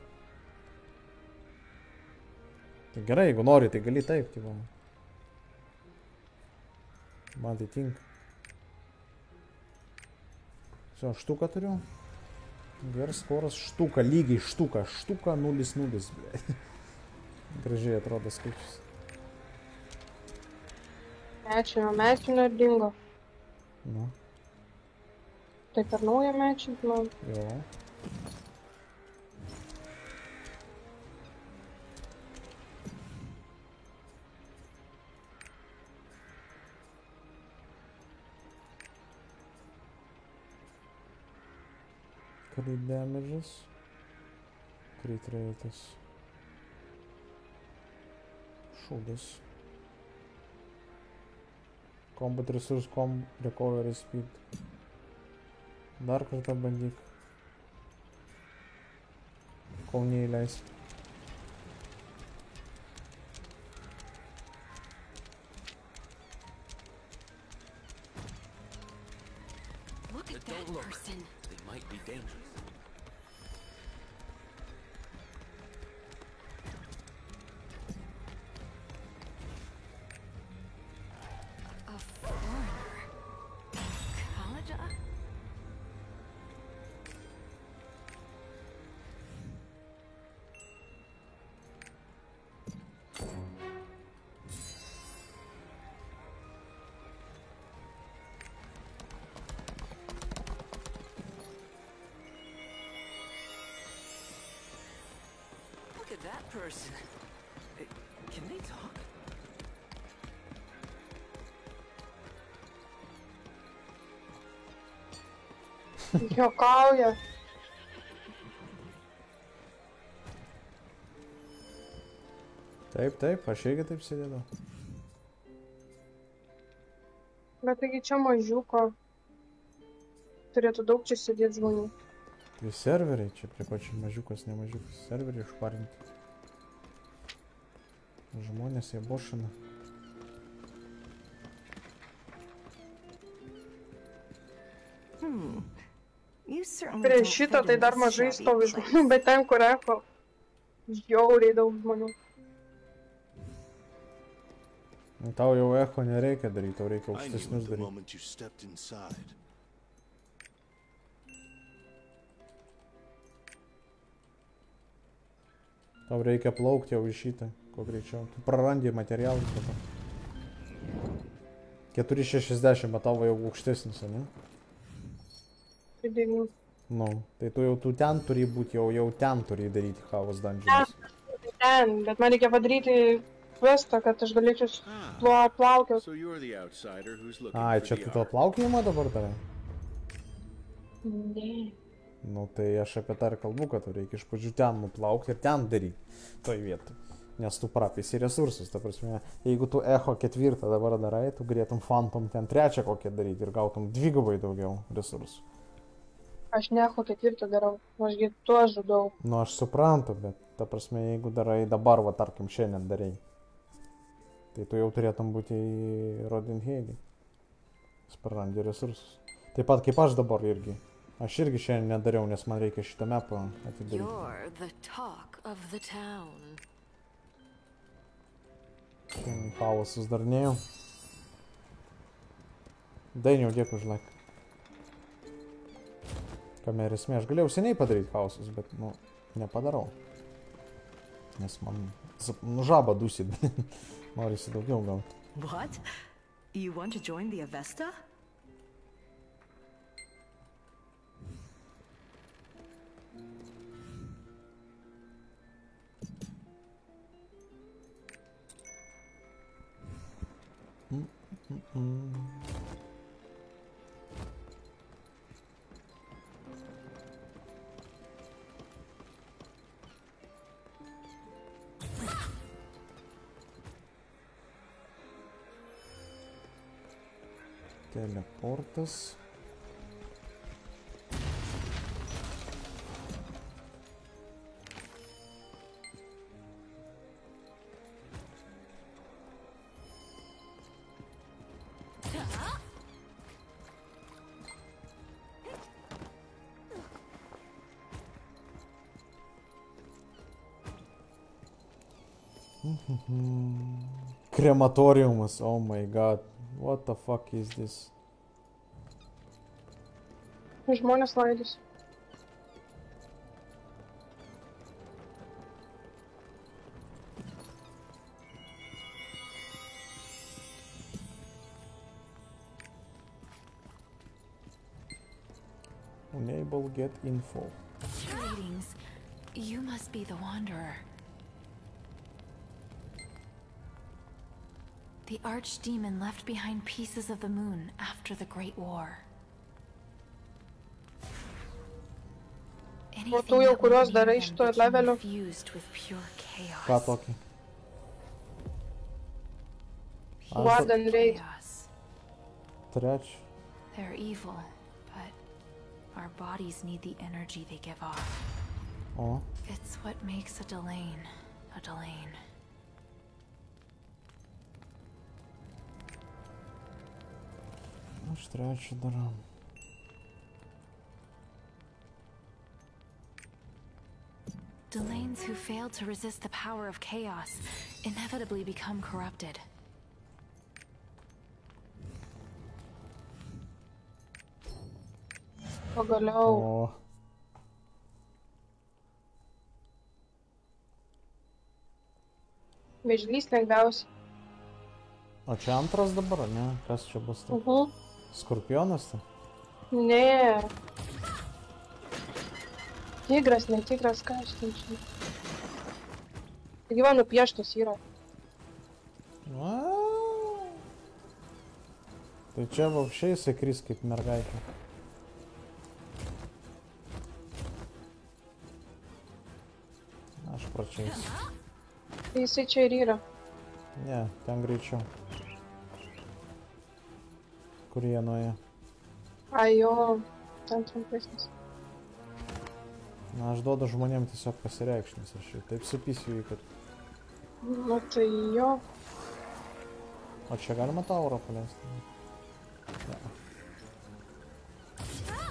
Tai gerai, jeigu nori, tai gali taip, tipo. Man tai tinka. Все, štuką turiu. Geras skoras, štuka, lygiai štuka. Štuka 0-0, blėt. Gražiai atrodo skaičius. Mečino ir dingo. Nu. Tai per naują mečinimą. Jo. Crit damages. Crit rates. Šūdas. Combat resource, recovery speed. Dar kartą bandyk. Kol neįleis. Look at that person. They might be dangerous. Look at that person. Can they talk? Juokauja. Taip, aš irgi taip sėdėdau. Bet taigi čia mažiuko. Turėtų daug čia sėdėti žmonių. Tai serveriai, čia prie ko čia mažiukas, ne mažiukas. Serveriai išparinti. Žmonės jie bošina. Prie šito tai dar mažai stovi žmonių, bet ten, kur Echo, žiauriai daug žmonių. Tau jau Echo nereikia daryti, tau reikia aukštesnius daryti. Tau reikia plaukti jau iš šitą, kuo greičiau. Tu prarandi materialus dabar. 460, bet tavo jau aukštesnis, ne? 9. Nu, tai tu jau ten turi būti, jau ten turi daryti Chaos Dungeons. Ten, bet man reikia padaryti questą, kad aš galėčiau plaukioti. Ai, čia tu to plaukiojimą dabar darai? Ne. Nu, tai aš apie tą ir kalbu, kad reikia iš pradžių ten nuplaukti ir ten daryti, toj vietoj. Nes tu prapeisi resursus, ta prasme, jeigu tu Echo 4 dabar darai, tu galėtum Phantom ten 3 kokią daryti ir gautum dvigubai daugiau resursų. Aš ne Echo 4 darau, ašgi tuo žudau. Nu, aš suprantu, bet ta prasme, jeigu darai dabar, va, tarkim, šiandien darai, tai tu jau turėtum būti į Rodinheilį. Sprarandi resursus. Taip pat kaip aš dabar irgi. Aš irgi šiandien nedariau, nes man reikia šitą mapą atidaryti. Chaosus dar nejau. Dainiau, dėkui už laiką. Kame ir esmė, aš galėjau seniai padaryti chaosus, bet, nu, nepadarau. Nes man, nu, žaba dusit, norisi daugiau gauti. What? You want to join the Avesta? Teleportas. Krematoriumas, oh my god. What the fuck is this? Žmonės laidus. Enable get info. Greetings. You must be the Wanderer. The Archdemon left behind pieces of the moon after the Great War. O tu jau kurios darai šito leveliu? Ką tokį? Ward and Raid. Trečią. They're evil, but our bodies need the energy they give off. O. It's what makes a Delane a Delane. Aš trečią darau. Delanes who fail to resist the power of chaos inevitably become corrupted. Pagaliau. O. Vėžlys lengviausiai. O čia antras dabar, ne? Kas čia bus? Skorpionas tai? Ne. Tigras, ne tigras, ką aš ten žinau. Taigi va nupieštas yra. Tai čia vapšiai jisai kris kaip mergaitė. Aš pračiais. Tai jisai čia ir yra. Ne, ten greičiau. Kur jie nuėjo? Ai jo, ten trumpesnis. Na, aš duodu žmonėm tiesiog pasireikšti, nes aš jau taip supysiu jį, kad... Nu tai jo. O čia galima tą aurą paleisti? Ne.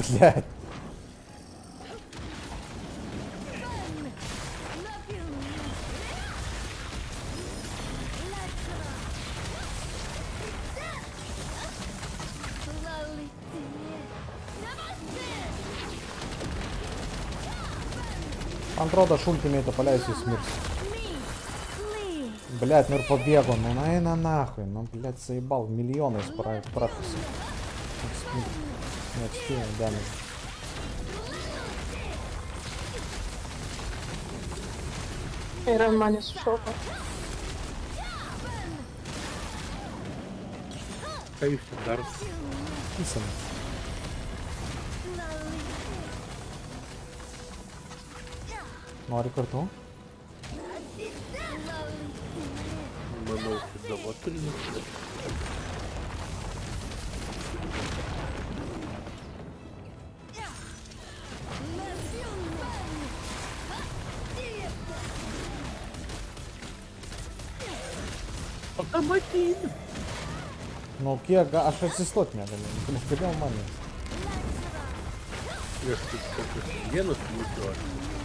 Блядь. Андрода ультимейта поляйся и смерть. Блять, мир побегу, ну наверное нахуй. Ну, блять, заебал. Миллионы исправить практически. Нет, спину, дамы. Iron Man is шока. Конечно, удар. Писано. Ну, а рекорду? Манов завод. Автоматин. Ну, kiek, aš atsistot negaliu. Kodėl manęs? Я ж тут как-то vienas mūsų.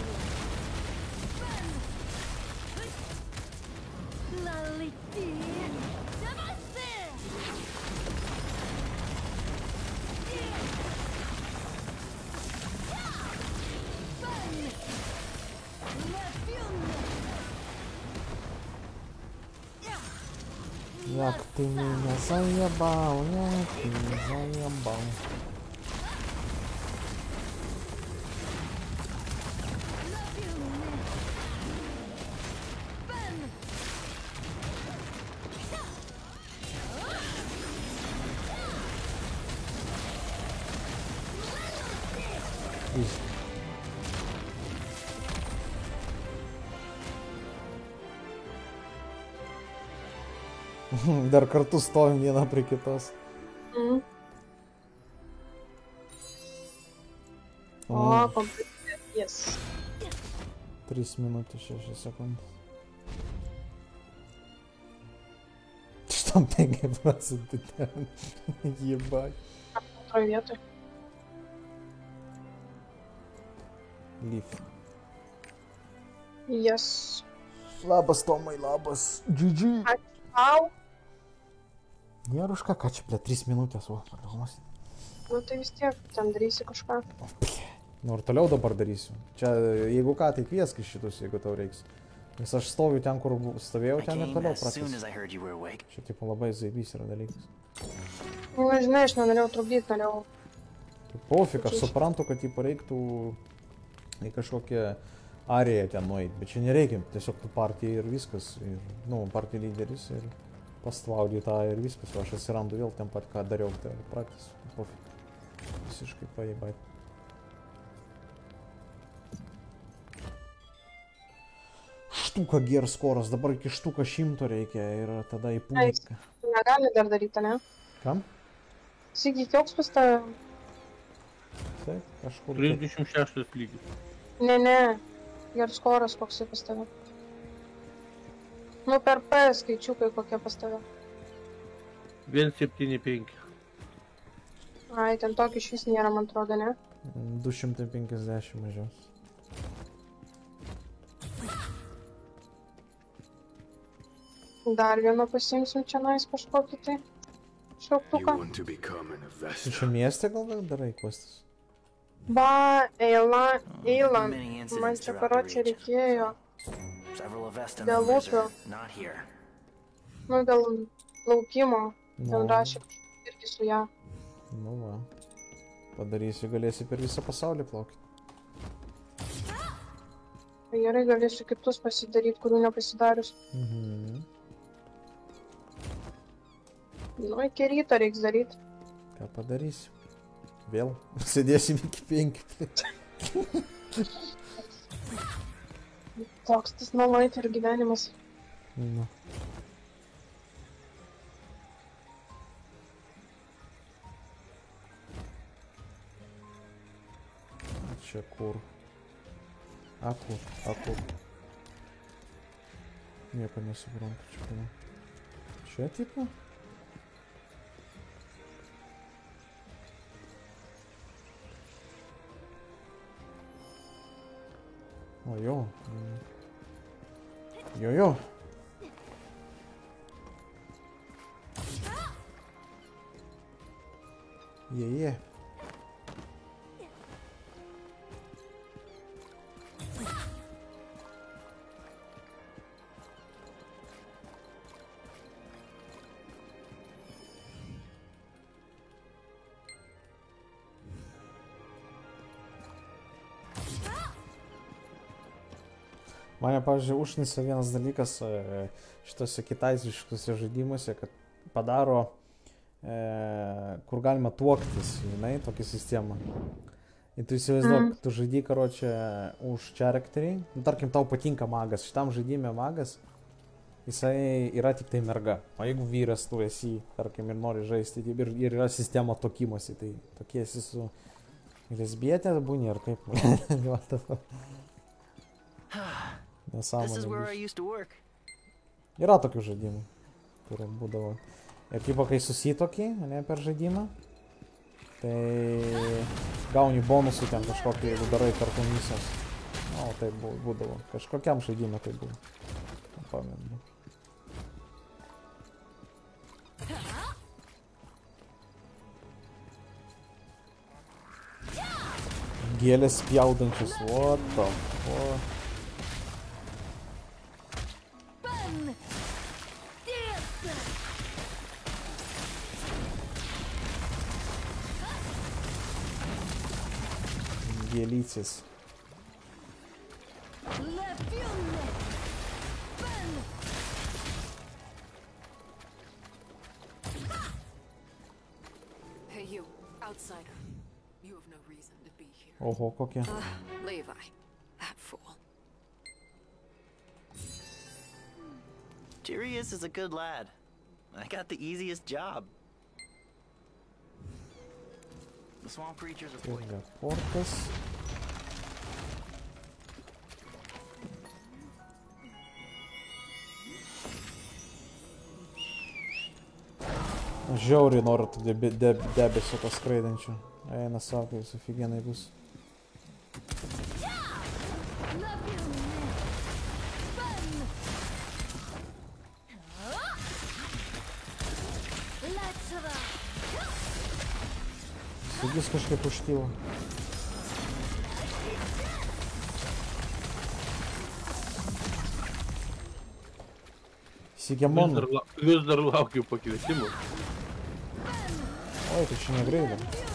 Як ты меня заебал, як ты заебал. Dar kartu stovim vieną prie kitos. O, kompiuteris. Yes. 3 minutės 6 sekundės. Что 5% ten? Ебать. Второй ветры. Лиф. Yes. Labas, Tomai, labas. GG. Ау. Geruška, ką čia, blė, 3 minutės, o, paliuomas. Nu tai vis tiek, ten darysi kažką. Nu ir toliau dabar darysiu. Čia, jeigu ką, tai kviesk iš šitus, jeigu tau reiks. Nes aš stoviu ten, kur stovėjau, ten ir toliau pratęsiu. Čia, tipo, labai zaibys yra dalykas. Nu, žinai, aš nenorėjau trukdyti, norėjau. Tai pofik, aš suprantu, kad, tipo, reiktų į kažkokią ariją ten nueiti, bet čia nereikia. Tiesiog tu partija ir viskas. Ir, nu, partija lyderis ir pastvaudi tą ir viskas. O aš atsirandu vėl ten pat, ką dariau, tai pratęsiu. Pofik. Visiškai paėbai. Štuka gerskoras, dabar iki štuka 100 reikia ir tada į puniką. Negali dar daryti, ne? Kam? Sigi, koks pas tave? Taip, kažkur. 36 lygis. Ne. Gerskoras koks pas tave. Nu, per P skaičiukai kokie pas tave. 175. Ai, ten tokį iš vis nėra, man atrodo, ne? 250 mažiausiai. Dar vieną pasimsim čia nais kažkokį tai šauktuką. Tu čia mieste gal darai kvestus? Ba, Eilan, man čia karočią reikėjo dėl ūkio. Nu, dėl laukimo, ten rašė irgi su ją. Nu va, padarysi, galėsi per visą pasaulį plaukti. Gerai, galėsiu kitus pasidaryti, kurių nepasidarius. Nu, iki ryto reiks daryti. Ką padarysi? Vėl sėdėsim iki 5. Toks tas no-life gyvenimas. Nu. Čia kur? A kur? Nieko nesuprantu čia kada. Čia tipo? O jo. Jo. Je. Mane, pavyzdžiui, užknisa vienas dalykas šitose kitaisiškose žaidimuose, kad padaro, kur galima tuoktis, žinai, tokią sistemą. Ir tu įsivaizduok, tu žaidži, karočią, už charakterį, nu, tarkim, tau patinka magas, šitam žaidime magas, jisai yra tik tai merga. O jeigu vyras tu esi, tarkim, ir nori žaisti, ir yra sistema tokimuose, tai tokie esi su lesbietė būni, ar kaip. Nesąmonė. Yra tokių žaidimų, kur būdavo. Ir tipo, kai susitokį, ne, per žaidimą, tai gauni bonusų ten kažkokį, jeigu darai kartu misijos. O, tai būdavo. Kažkokiam žaidimui tai buvo. Nepamenu. Gėlės spjaudančius. What the fuck? Gėlycis. Hey you, outsider. You have no reason to be here. Oho, kokie. Levi, that fool. Jirius is a good lad. I got the easiest job. The swamp creatures are poison. Portas. Žiauriai noriu tų debesio paskraidančių. Eina savo, kai visų figenai bus. Sugis kažkaip užtyvo. Sigemon. Vis dar laukiu pakvietimų. Oi, tai čia negreitai.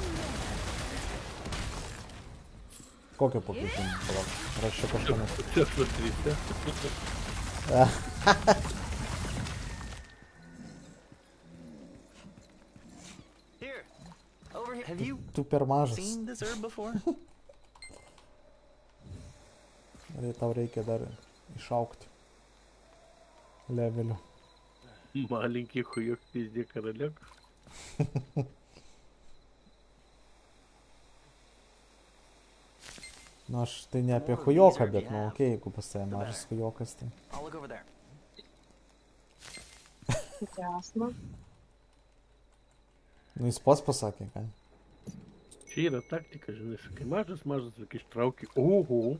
Kokio pakvietimų? Palauk. Ar aš čia kažką matau? Čia patryste. Tu per mažas. Tai tau reikia dar išaukti levelių. Маленький хуёк пизде королек. Nu, aš tai ne apie hujoką, bet, nu, okei, jeigu pas tai mažas hujokas, tai... Jasno. Nu, jis pats pasakė, ką? Čia yra taktika, žinai, kai mažas, kai ištrauki. Oho.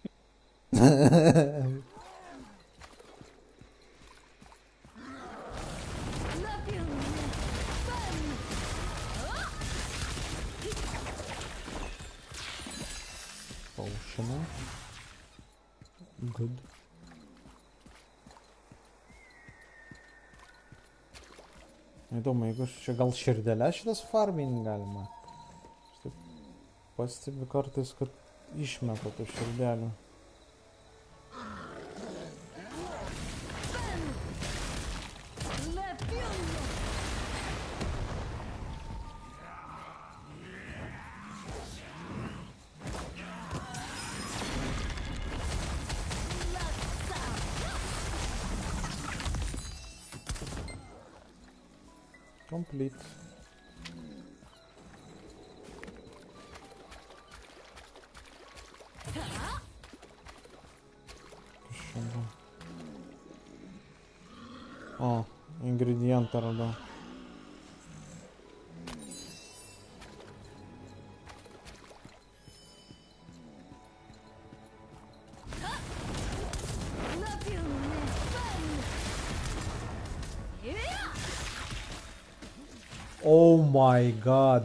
Potion. Good. Įdomu, jeigu čia gal širdelę šitas farming galima. Štai pastebiu kartais, kad išmeta tų širdelių. Complete. O, ingredientą radau. Oh my god.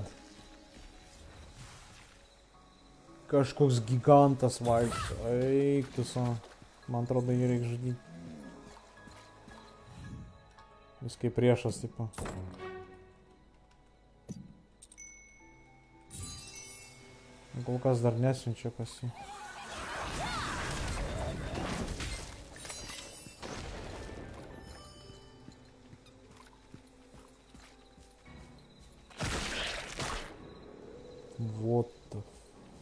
Kažkoks gigantas vaikšto. Eik tu sa. Man atrodo, jį reikia žudyti. Jis kaip priešas, tipo. Kol kas dar nesiunčia kas jį. What the fuck?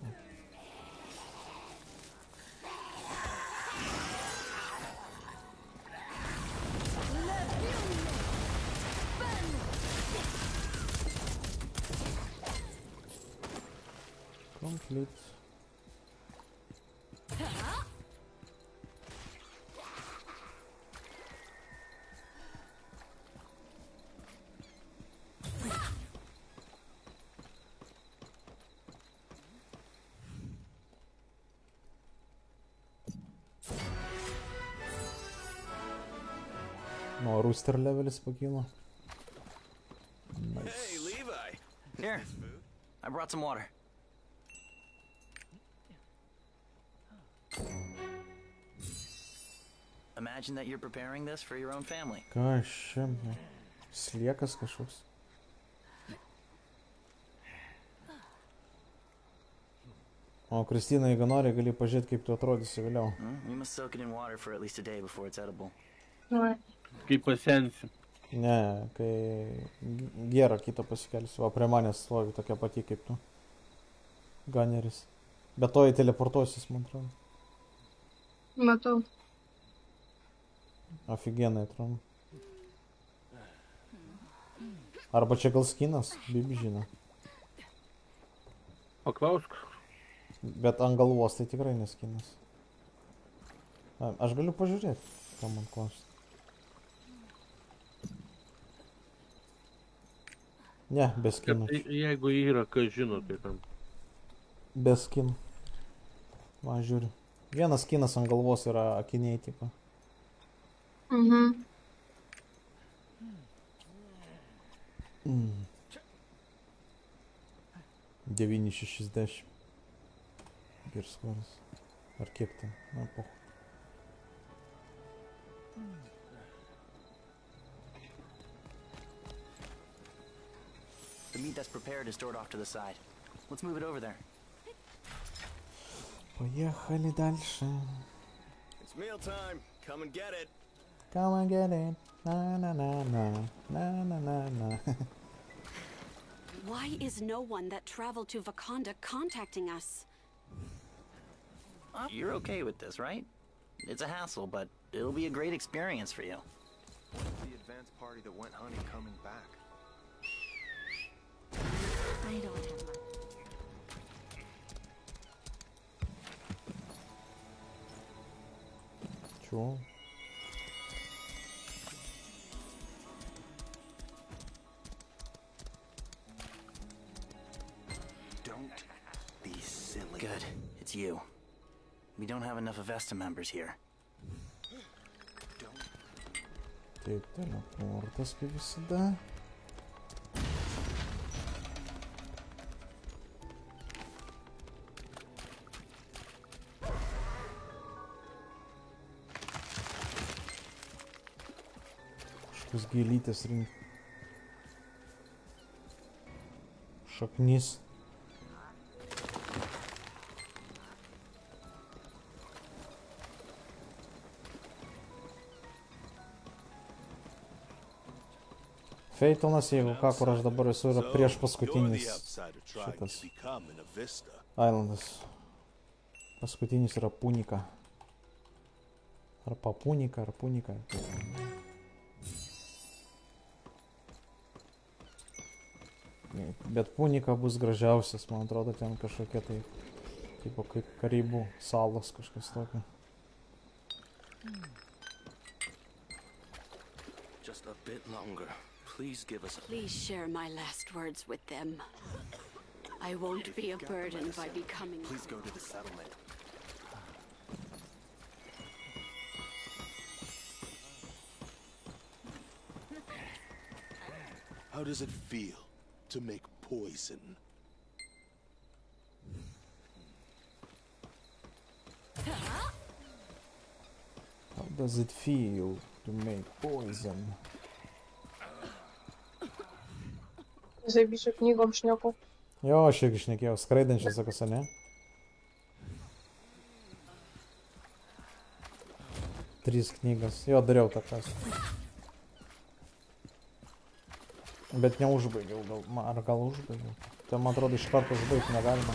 Complete. No, rooster levelis pakilo. Nice. Hey, Levi. Here, I brought some water. Imagine that you're preparing this for your own family. Kas čia? Sliekas kažkoks. O Kristina, jeigu nori, gali pažiūrėti, kaip tu atrodysi vėliau. You must soak it in water for at least a day before it's edible. Kaip pasensi. Ne, kai gerą kitą pasikelsiu. O prie manęs stovi tokia pati kaip tu. Ganeris. Bet to į teleportuosis, man atrodo. Matau. Офигенный трон. Arba čia gal skinas, bibžina. Paklausk. Bet ant galvos tai tikrai neskinas. Aš galiu pažiūrėti, ką man klausti. Ne, be skinų. Jeigu yra, kas žino, tai tam. Be skinų. Va, žiūriu. Vienas skinas ant galvos yra akiniai, tipo. Mhm. 960. Gersvaras. Ar kiek tai? Na, poch. The meat that's prepared is stored off to the side. Let's move it over there. Поехали дальше. It's meal time. Come and get it. Come and get it. Na na na na. Na na na na. Why is no one that traveled to Wakanda contacting us? You're okay with this, right? It's a hassle, but it'll be a great experience for you. When's the advance party that went hunting coming back? I don't have much. Чё? Don't be silly. Good. It's you. We don't have enough Avesta members here. Taip, teleportas kaip visada. Kažkokios gėlytės rinkti. Šaknis. Feitonas, jeigu ką, kur aš dabar esu, yra prieš paskutinis šitas islandas. Paskutinis yra Punika. Ar Papunika, ar Punika. Bet Punika bus gražiausias, man atrodo, ten kažkokie tai, tipo kaip Karibų salos kažkas tokio. Just a bit longer. Please give us. Please share my last words with them. I won't be a burden by becoming. Please go to the settlement. How does it feel to make poison. How does it feel to make poison? Zabysiu knygom šneku. Jo, aš irgi šnekėjau, skraidančias sakas, ne? 3 knygas. Jo, dariau tą kasą. Bet neužbaigiau, ar gal užbaigiau? Tai man atrodo, iš karto užbaigti negalima.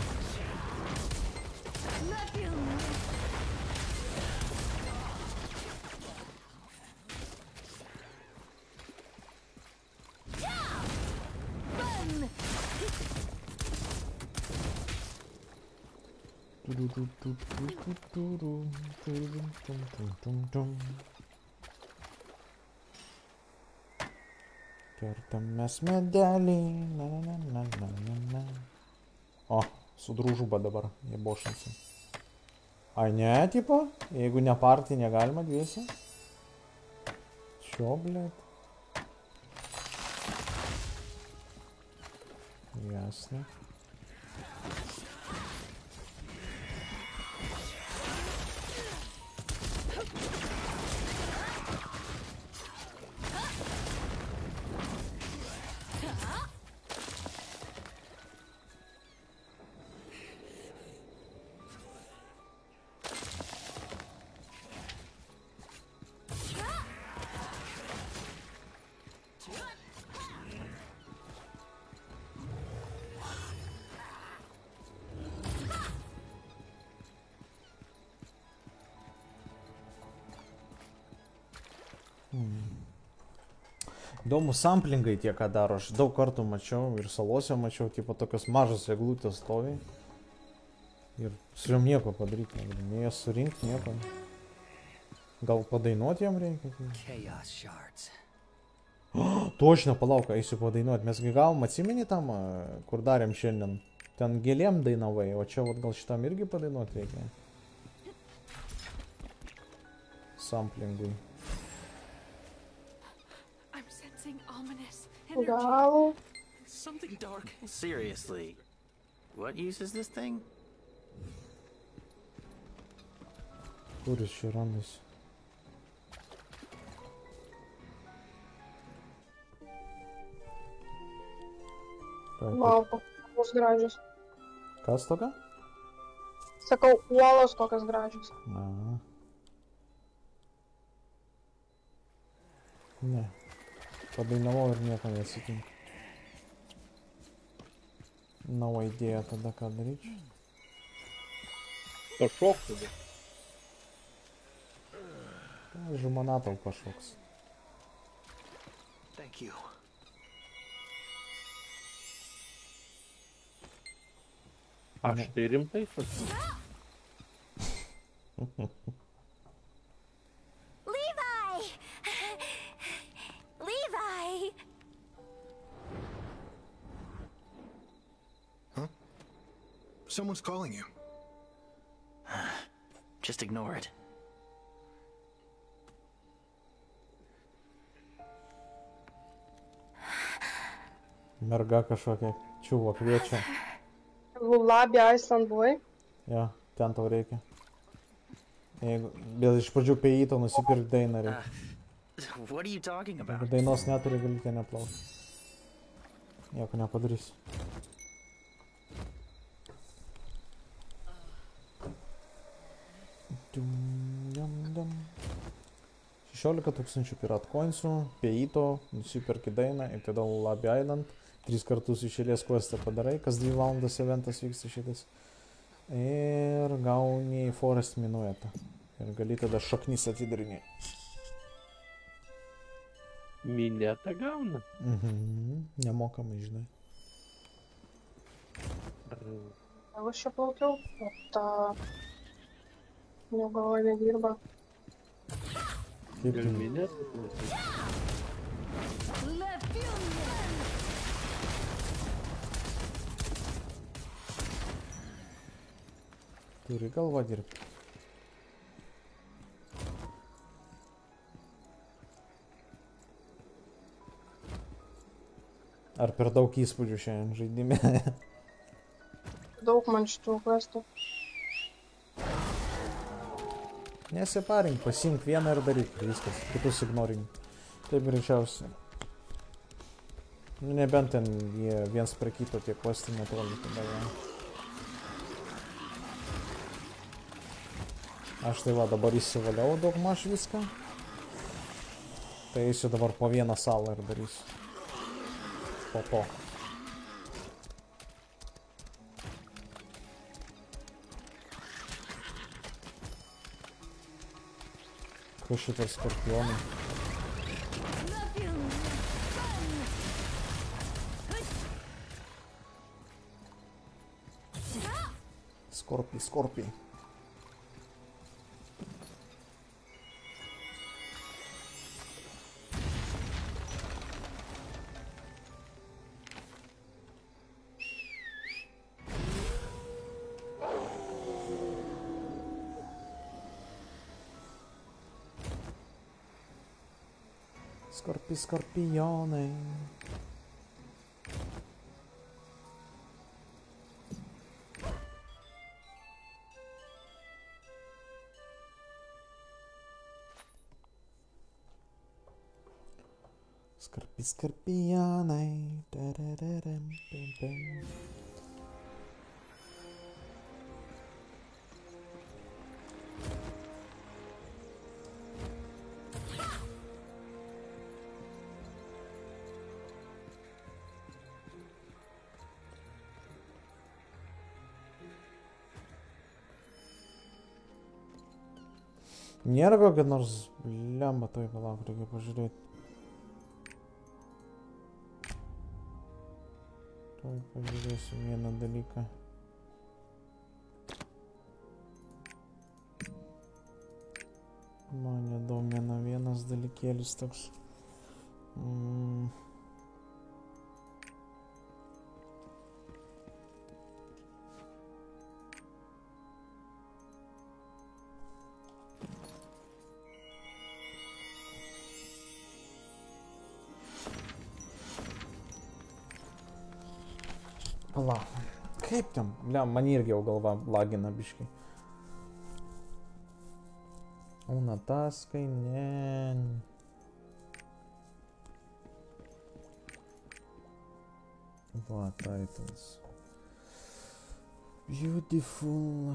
Kertamės medelį. O, su družuba dabar jie bošansi. Ai ne, tipo? Jeigu ne partį negalima dviesi? Šio, blėt. Jasne. Įdomu, samplingai tie, ką daro. Aš daug kartų mačiau ir salose mačiau, tipo tokios mažos eglutės stovi. Ir su jom nieko padaryti negali. Nei jas surinkti, nieko. Gal padainuoti jam reikia? Točno, palauk, eisiu padainuoti. Mes gavom, atsimeni tam, kur darėm šiandien. Ten gėlėm dainavai, o čia vat, gal šitam irgi padainuoti reikia. Samplingui. Gal. Something dark. Seriously. What use is this thing? Kur jis čia randasi? Vau, kokios gražios. Kas tokia? Sakau, uolos kokios gražios. Ne. Padainavau ir nieko neatsitinka. No idea tada ką daryti. Pašok tada. Žmona tau pašoks. Thank you. Aš tai rimtai sakiau. Someone's calling you. Just ignore it. Merga kažkokia čiuvo kviečia. Lulabi Iceland Boy. Jo, ten tau reikia. Bet iš pradžių peito nusipirk dainą reikia. What are you talking about? Jeigu dainos neturi, gali ten neplaukti. Nieko nepadarysi. Dum. 16 000 pirat coinsų, peito, nusipirki dainą ir tada Lulabi Island. 3 kartus iš eilės questą padarai, kas 2 valandas eventas vyksta šitas. Ir gauni Forest Minuetą. Ir gali tada šaknis atidarinėti. Minetą gauna? Nemokamai, žinai. Gal aš čia plaukiau? O ta... Negalvoju, nedirba. Kaip tu? Minetą plaukiau. Turi galva dirbti. Ar per daug įspūdžių šiandien žaidime? Daug man šitų questų. Nesiparink, pasink vieną ir daryk, viskas, kitus ignorink. Taip greičiausiai. Nu, nebent ten jie viens prie kito tie questai netoli, tada jau. Aš tai va dabar įsivaliau daugmaž viską. Tai eisiu dabar po vieną salą ir darysiu. Po to. Kas šitas skorpionai? Skorpiai. Skorpionai. Skorpionai. Nėra kokio nors lemba, tai palauk, reikia pažiūrėti. Tai pažiūrėsiu vieną dalyką. Mane domina vienas dalykėlis toks. Pala, kaip ten? Man irgi jau galva lagina biškai. Una taskai, ne. Va, titles. Beautiful.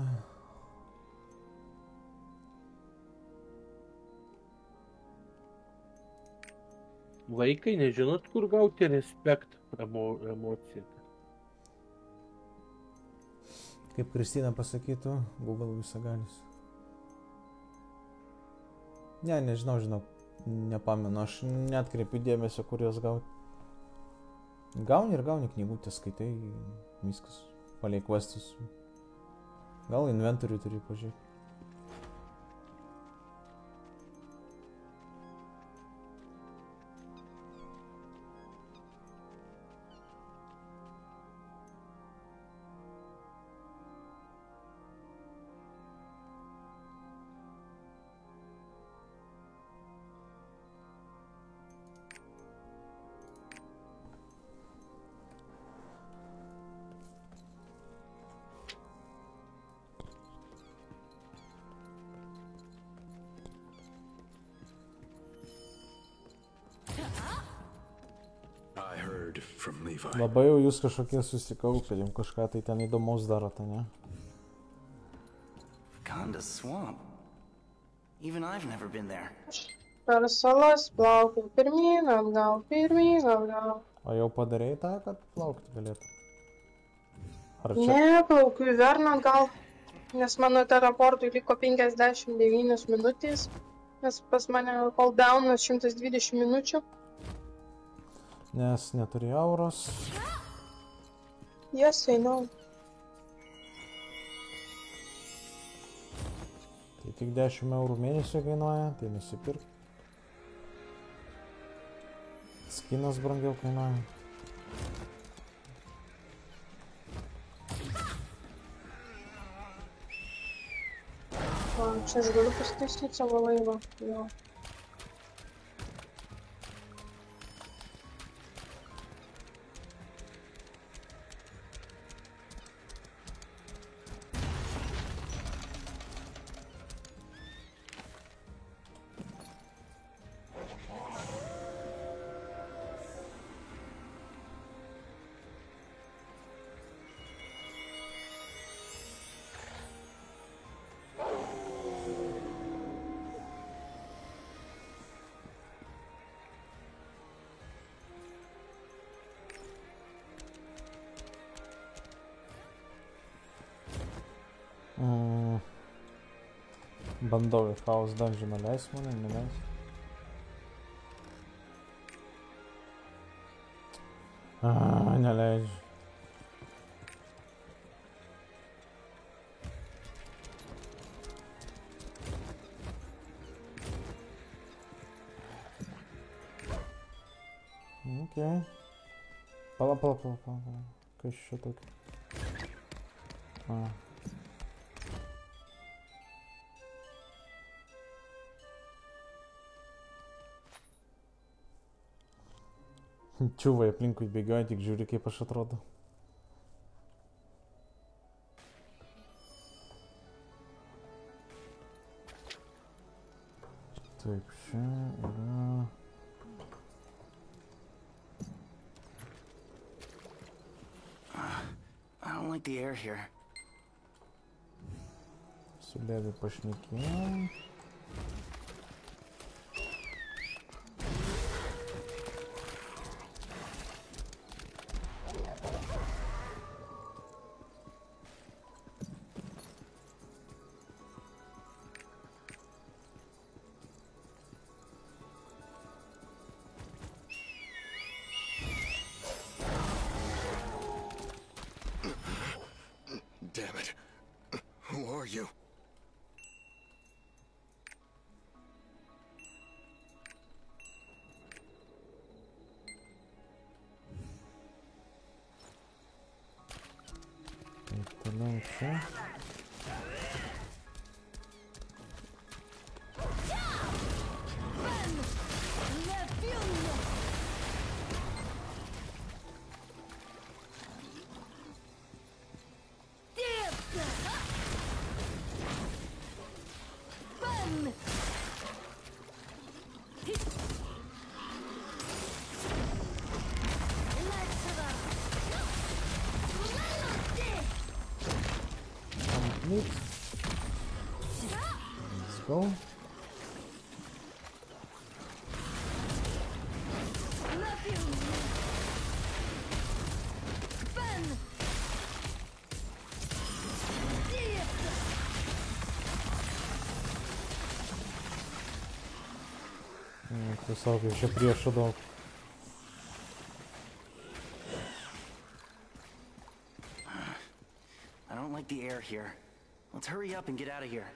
Vaikai, nežinot, kur gauti respekt emociją. Kaip Kristina pasakytų, Google visagalis. Ne, nežinau, nepamenu, aš neatkreipiu dėmesio, kur jos gauti. Gauni ir gauni knygutę, skaitai, viskas, palei questus. Gal inventorių turi pažiūrėti. Labai jau jūs kažkokie susikaupę, jums kažką tai ten įdomaus darote, ne? Gonda's swamp. Even I've never been there. Per salas plaukiu pirmyn, atgal. O jau padarei tą, kad plaukti galėtų? Ne, plaukiu Verną atgal, nes mano teleportui liko 59 minutės, nes pas mane cooldownas 120 minučių. Nes neturi auros. Yes, I know. Tai tik 10 eurų mėnesio kainuoja, tai nusipirk. Skinas brangiau kainuoja. O, čia aš galiu pasitaisyti savo laivą. Jo. Bandau į Chaos Dungeoną, leis mane, neleis. Neleidžiu. Okei. Pala. Kas čia tokia? Čiuvai aplinkui bėgioja, tik žiūri, kaip aš atrodo. Taip, čia yra... I don't like the air here. Su Levi pašnekėjom. Damn it. Who are you? Toliau čia. Let's go. Tiesiog jau čia priešų daug. I don't like the air here. Let's hurry up and get out of here.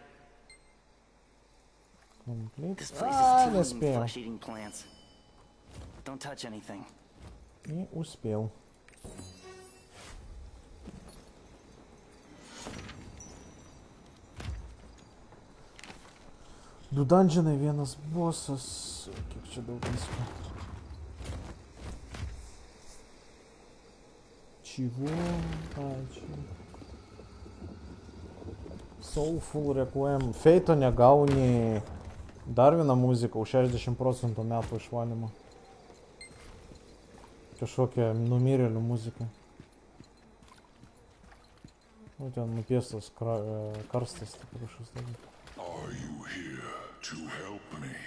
Complete. This place is teeming with nespėjau. flesh-eating plants. Don't touch anything. Не успел. Du dungeonai, vienas bossas. Kiek čia daug visko. Чего? Čia. Soulful Requiem. Feito negauni dar vieną muziką už 60% metų išvalymo. Kažkokia numirėlių muzika. Nu, ten nupiestas karstas. Are you here to help me?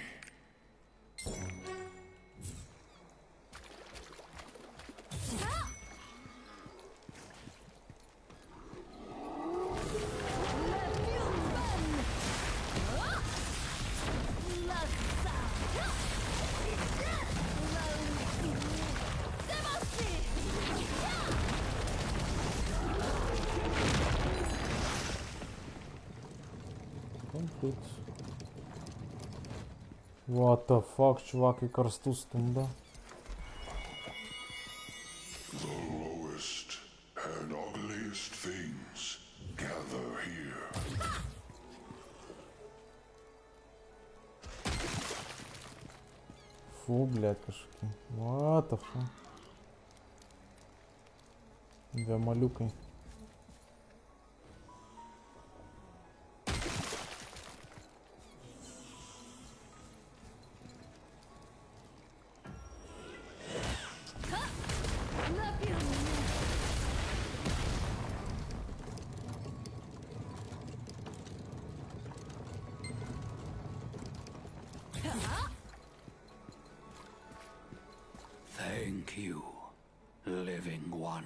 What the fuck, чувак, į karstus stumdo. The lowest and ugliest things gather here. Фу, блядь, kažkokie. What the fuck. Vėmaliukai. Thank you, living one.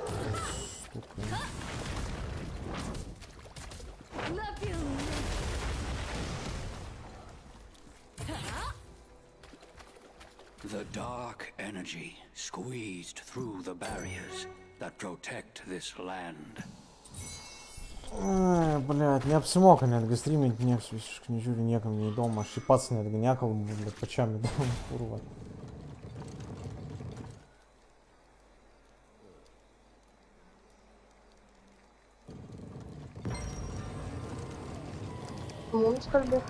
The dark energy squeezed through the barriers that protect this land. Блядь, neapsimoka netgi streamint, nieks visiškai nežiūri, niekam neįdomu, aš pats netgi nekalbu, bet pačiam įdomu, kurva. Mums kalbė.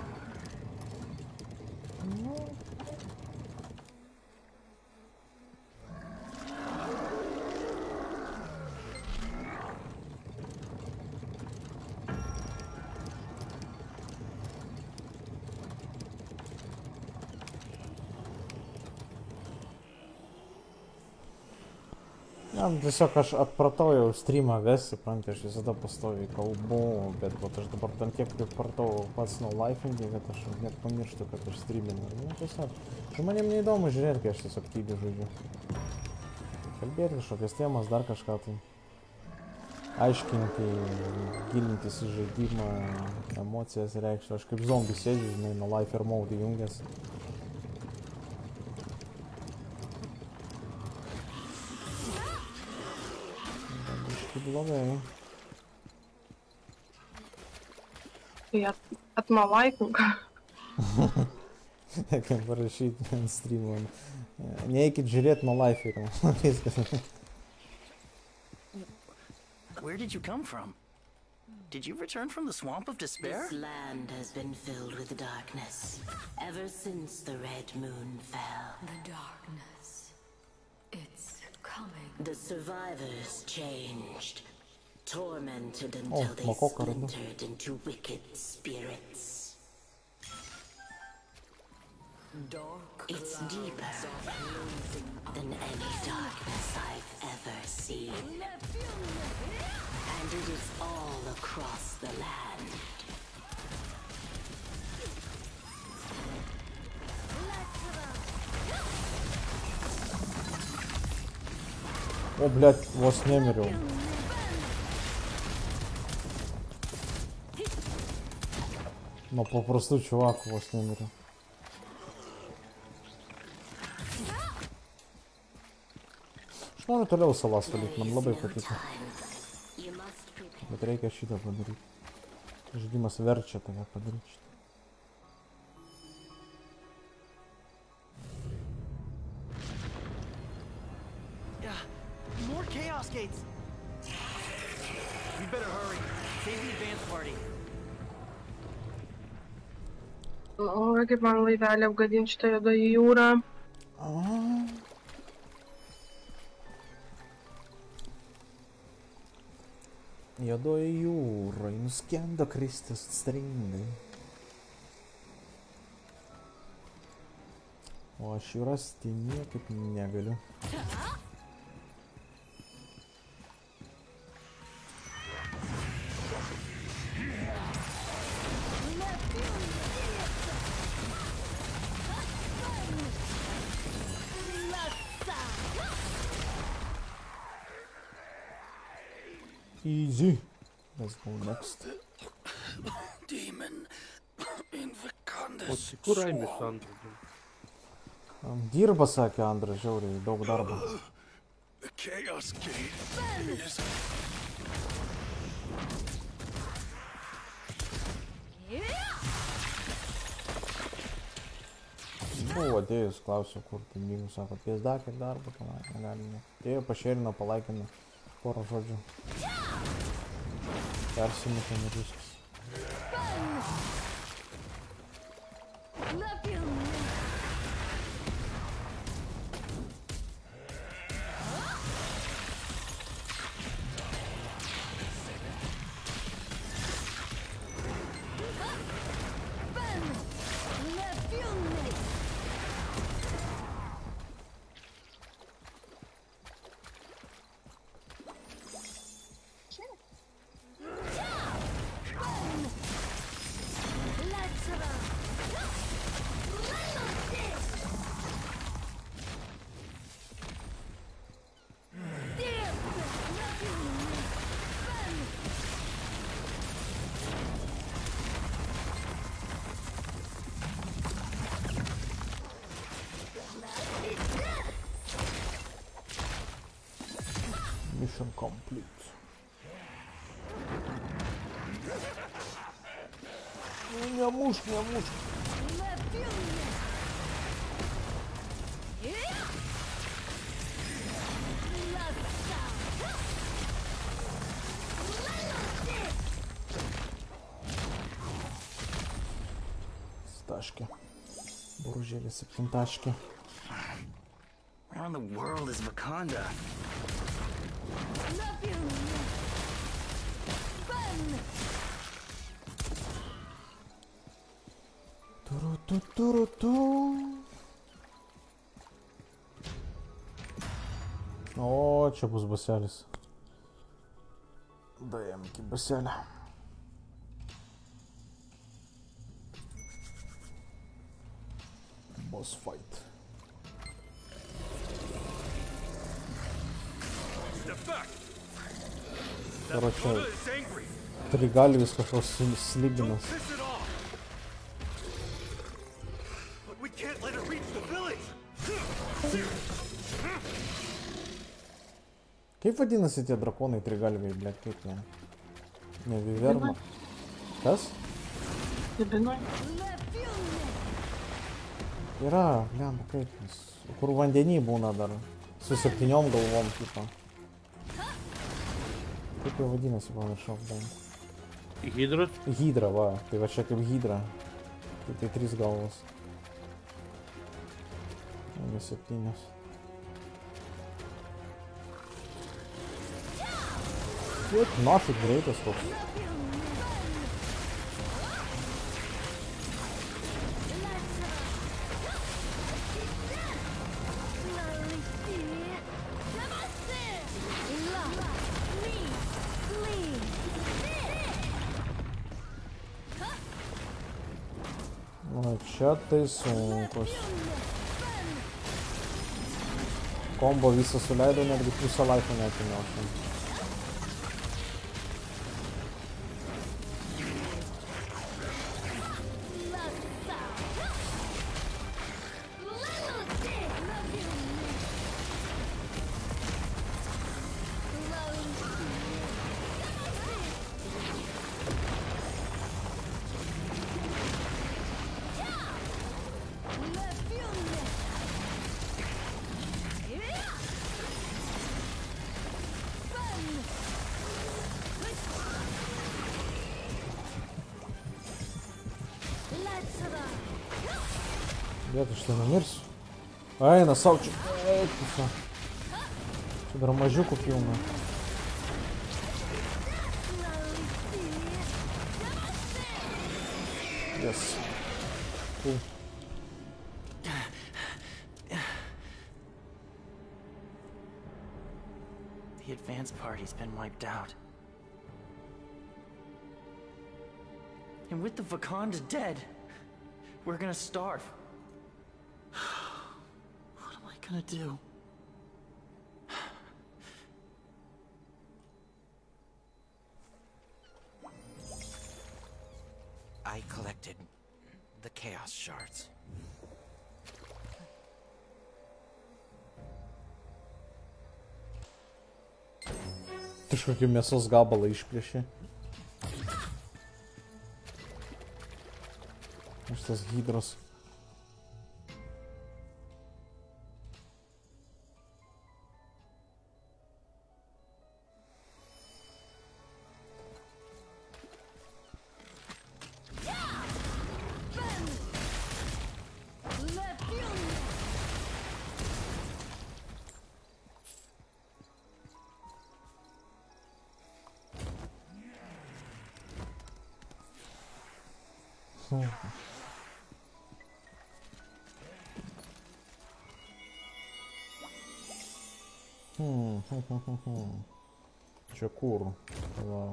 Tiesiog aš atpratau jau streamą vesti, supranti, aš visada pastoviai kalbu, bet aš dabar tam tiek pratau pats lifingi, kad aš net pamirštu, kad aš streaminu. Nu, tiesiog, žmonėm neįdomu žiūrėti, kai aš tiesiog aktyviai žaidžiu. Kalbėti kažkokias temas, dar kažką tai. Aiškinti, gilintis į žaidimą, emocijas reikšti. Aš kaip zombis sėdžiu, žinai, nuo life ir mode įjungęs. Blogai. Tai atmalaikink. Kaip parašyti ant streamo. Neikit žiūrėti nuo life ir viskas. Where did you come from? Did you return from the swamp of despair? This land has been filled with darkness ever since the red moon fell. The darkness. It's coming. The survivors changed, tormented until they splintered into wicked spirits. It's deeper than any darkness I've ever seen. And it is all across the land. О, блядь, вас не мерил. Но попросту чувак вас не мерил. Что он toliau salas valyt, man labai patiko. Bet reikia šitą padaryti. Žaidimas verčia tave padaryti šitą. More chaos gates. We better hurry. Save the advance party. O, kaip man laivelį apgadinti šitą juodąją jūrą. Juodoji jūra, nuskendo Kristus stringai. O aš jų rasti niekaip negaliu. Easy. Let's go next. Demon in Vakandas. Kur Raimis Andras? Dirba, sakė Andras, žiauriai, daug darbo. The Chaos Gate is... Buvo atėjus, klausiu, kur pinigų, sako, pėsdakit darbą, negalime. Atėjo, pašėrino, palaikino porą žodžių. Persimetėm ir viskas. Mission complete. Не муж. Сташки. Вооружили пенташки. Where in the world is Wakanda? Туру-ту-туру-ту. О, че позбасялись. ДМки басяли. Босс файт. Короче, Тригальвис как раз слибинус. Kaip vadinasi tie drakonai Trigalviai, blėt, kaip ne? Ne Viverna. Kas? Libinoj. Yra, blėm, kaip jis. Kur vandenį būna dar. Su 7 galvom, tipo. Kaip jau vadinasi, pamiršau, blėm. Hidros? Hydra, va. Tai va čia kaip Hydra. Tai 3 galvos. Ne 7. Vat našut greitas toks. O čia tai sunkus. Kombo visą suleido, netgi pusę laiko neatimiausiam. Я ты что, намерз? Ай, насалчик. Ай, ты что? Что, драмажу купил, на? Yes. Cool. The advance party's been wiped out. And with the Wakanda dead, we're gonna starve. What am I gonna do? I collected the Chaos Shards. Ты ж какие мясо с габала išplėšė. Šitas hydros. Čia kur? Palauk.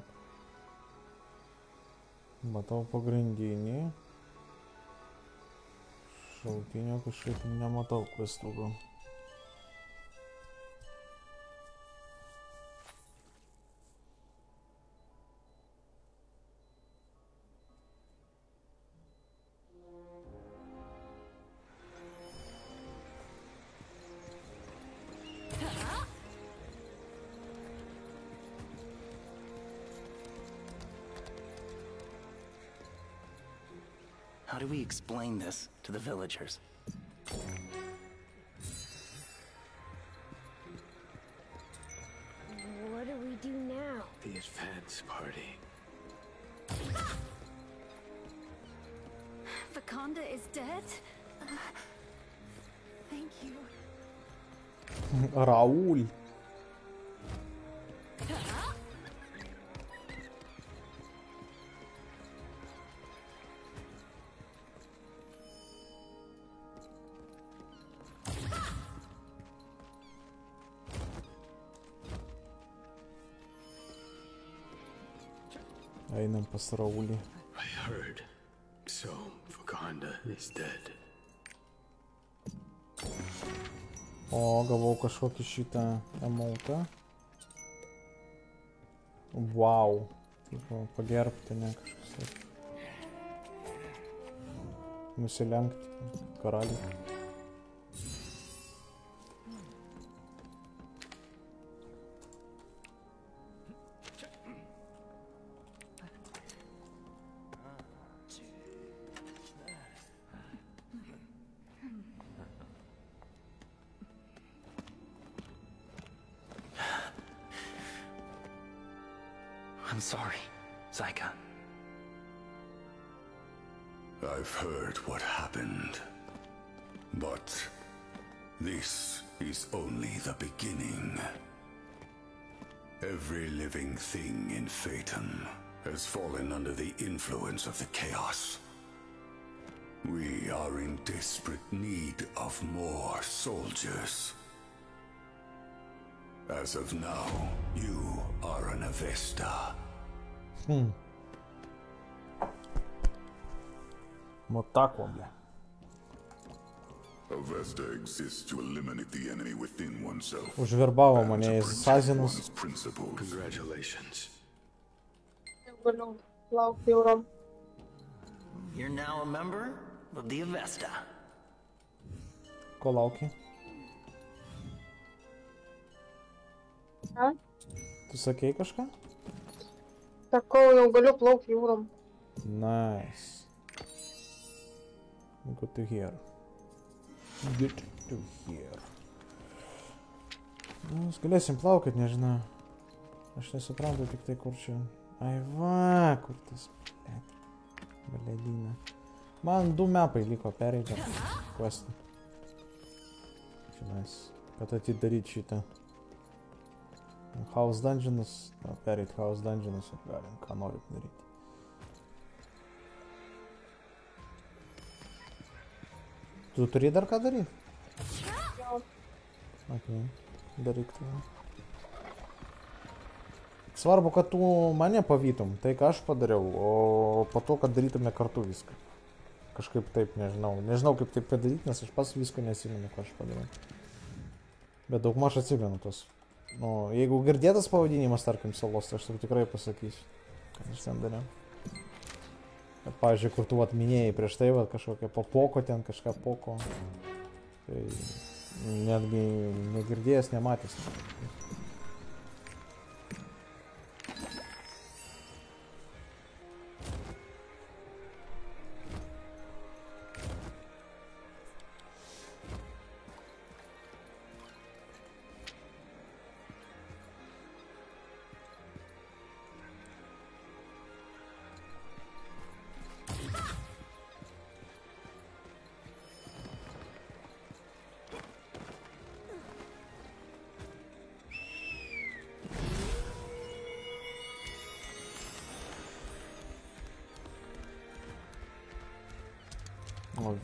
Matau pagrindinį. Šaltinio kažkaip nematau questų gal. How do we explain this to the villagers? What do we do now? The advance party. Vakanda is dead? Thank you. Рауль. Einam pas Raulį. I heard. So, Vakanda is dead. O, gavau kažkokį šitą emoutą. Wow. Tipo, pagerbti, ne kažkas taip. Nusilenkti karaliui. I'm sorry, Zyka. I've heard what happened. But this is only the beginning. Every living thing in Phaeton has fallen under the influence of the chaos. We are in desperate need of more soldiers. As of now, you are an Avesta. Вот так вот, бля. Avesta exists to eliminate the enemy within oneself. Užverbavo mane į Sazinus. Congratulations. You're now a member of the Avesta. Ko lauki? A? Tu sakei kažką? Sakau, jau galiu plaukti jūrom. Nice. Good to hear. Good to hear. Nu, galėsim plaukiat, nežinau. Aš nesuprantu tik tai, kur čia. Ai va, kur tas. Baledyna. Man 2 mepai liko pereiti questą. Čionais. Kad atidaryti šitą. House Dungeonus. Pereit House Dungeonus ir galim ką noriu padaryti. Tu turi dar ką daryti? Jo. Okay. Daryk tai. Svarbu, kad tu mane pavytum, tai ką aš padariau, o po to, kad darytume kartu viską. Kažkaip taip, nežinau. Nežinau, kaip taip padaryti, nes aš pas visko nesimenu, ką aš padariau. Bet daugmaž atsimenu tos. Nu, jeigu girdėtas pavadinimas, tarkim, salos, tai aš tau tikrai pasakysiu, ką aš ten dariau. Pavyzdžiui, kur tu minėjai prieš tai, kažkokią popoko ten, kažką poko. Tai netgi negirdėjęs, nematęs. Ой.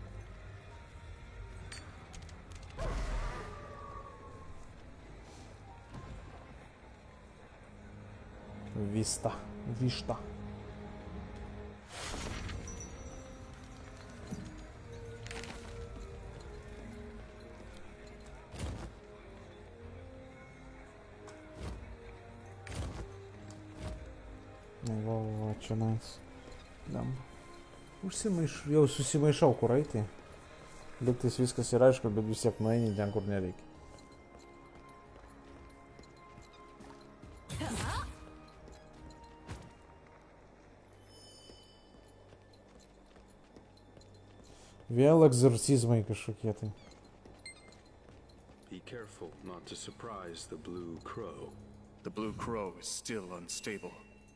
Виста. Вишта. Va, čia mes. Jau susimaišau, kur eiti. Lygtais viskas yra aišku, bet vis tiek nueini ten, kur nereikia. Vėl egzorcizmai kažkokie tai. Be careful not to surprise the Blue Crow. The Blue Crow is still unstable.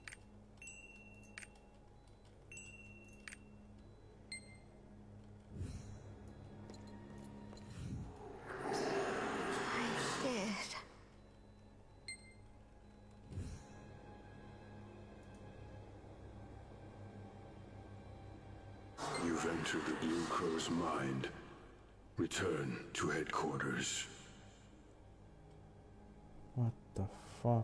You've entered the Blue Crow's mind. Return to headquarters. What the fuck?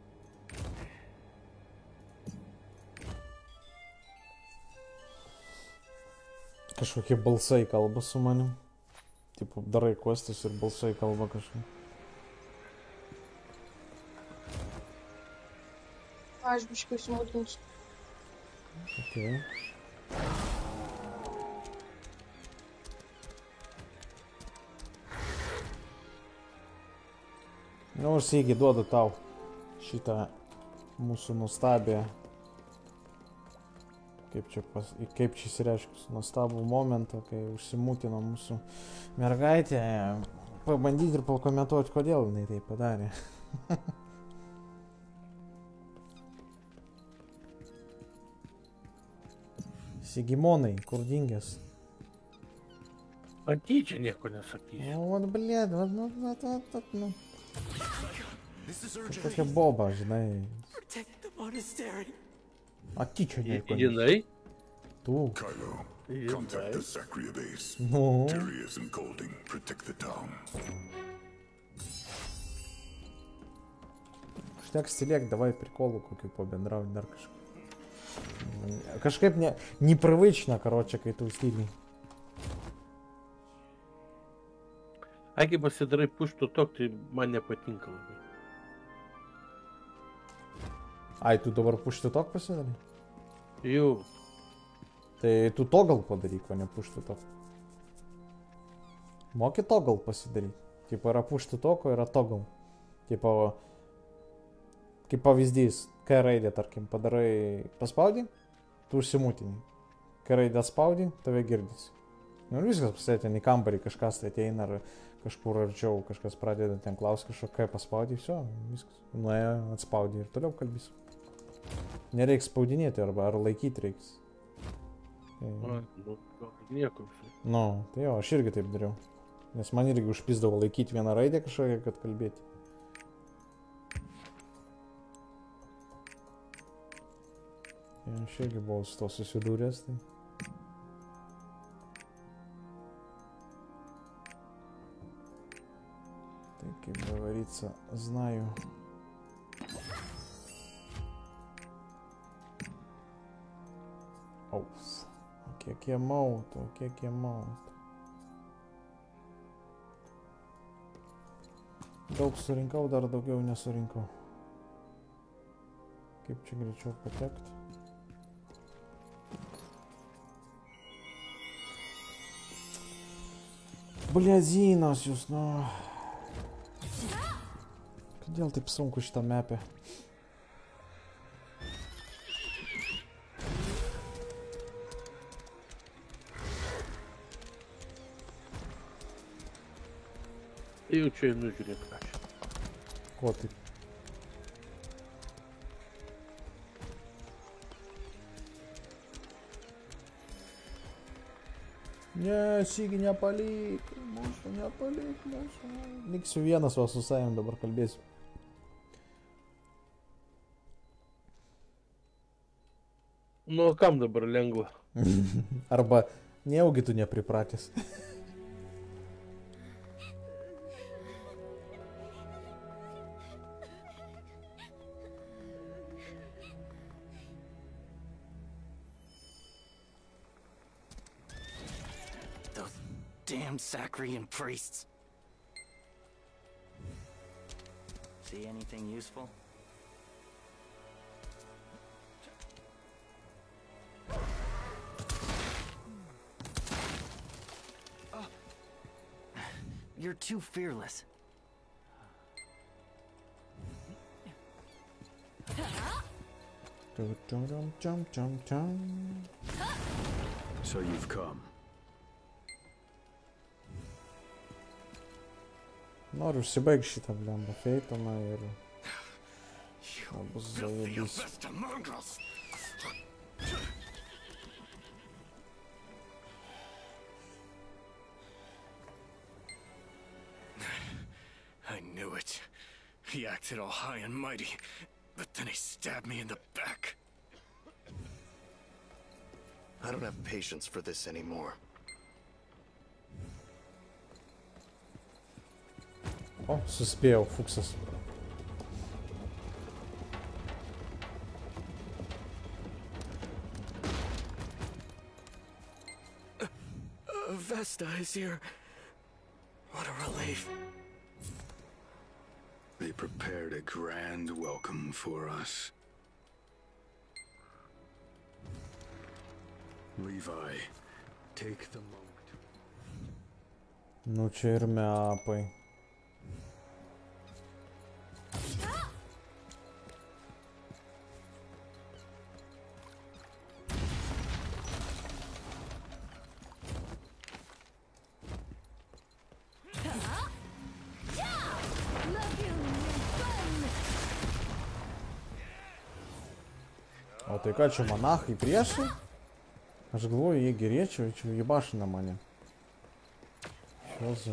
Kažkokie balsai kalba su manim. Tipo, darai questus ir balsai kalba kažkaip. Aš biškai sumutinsiu. Okay. Nu, aš įgi duodu tau šitą mūsų nuostabę, kaip čia išsireiškus, nuostabų momentą, kai užsimutino mūsų mergaitė. Pabandyti ir pakomentuoti, kodėl jinai tai padarė. Sigimonai, kur dingęs? Antyčia nieko nesakysiu. O, blėd, nu. Kokia boba, žinai. Atyčia nieko. Jinai? Tu. Kylo, contact the Sacria base. No. Tyrius and Golding protect the town. Užteks tylėk, davai prikolų kokių pabendrauti dar kažkaip. Kažkaip непривычно, короче, kai tu tyliai. Ai, kai pasidarai puštų tok, tai man nepatinka labai. Ai, tu dabar puštų tok pasidarai? Jau. Tai tu toggle padaryk, o ne puštų tok. Moki toggle pasidaryti. Tipo, yra puštų toko, yra toggle. Tipo, kaip pavyzdys, kai raidė, tarkim, padarai paspaudį, tu užsimutini. Kai raidė spaudį, tave girdisi. Nu ir viskas, pasėtė, į kambarį kažkas tai ateina, ar kažkur arčiau kažkas pradeda ten klausti kažko, kai paspaudį, viso, viskas. Nuėjo, atspaudį ir toliau kalbys. Nereiks spaudinėti, ar laikyti reiks. Nieko. Nu, tai jo, aš irgi taip dariau. Nes man irgi užpisdavo laikyti vieną raidę kažkokią, kad kalbėti. Aš irgi buvau su to susidūręs, tai. Tai kaip говорится, знаю. Ouf. Kiek jie mauto, kiek jie mauto. Daug surinkau, dar daugiau nesurinkau. Kaip čia greičiau patekti? Bliazinos jūs, nu. Kodėl taip sunku šitą mepę? Jau čia einu žiūrėt kažką. Ko taip? Ne, Sigi, nepalik mūsų, nepalik mūsų. Liksiu vienas, o su savim dabar kalbėsiu. Nu, kam dabar lengva? Arba nejaugi tu nepripratęs. Damn Sacrian priests. See anything useful? You're too fearless. So you've come. Noriu užsibaigti šitą blemba Phaetoną ir... bus zaėdys. I knew it. He acted all high and mighty, but then he stabbed me in the back. I don't have patience for this anymore. O, suspėjau, fuksas. Vesta is here. What a relief. They prepared a grand welcome for us. Levi, take the moment. Nu čia ir mepai. O tai ką čia monachai priešai? Aš galvoju, jie geriečiai, čia jėbašina mane. Šios...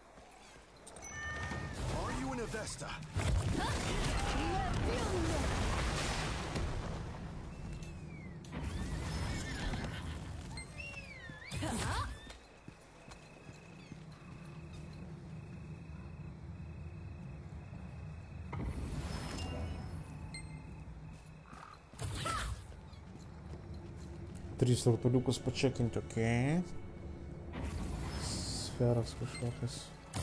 Trys rutuliukus pačekinti, okei. Sferas kažkokias.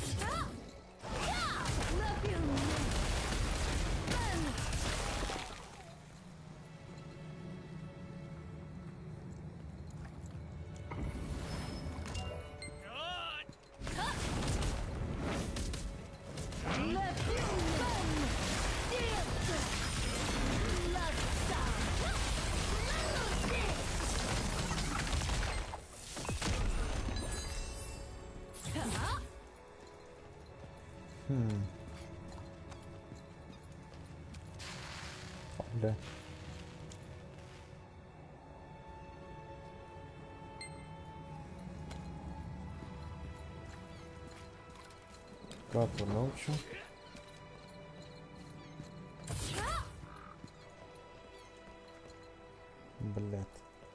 Bля. Ką toliau čia? Блядь.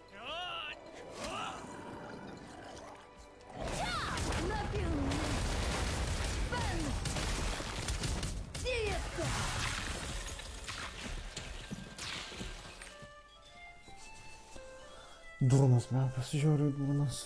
Durnas, man pasižiūrėjau durnas.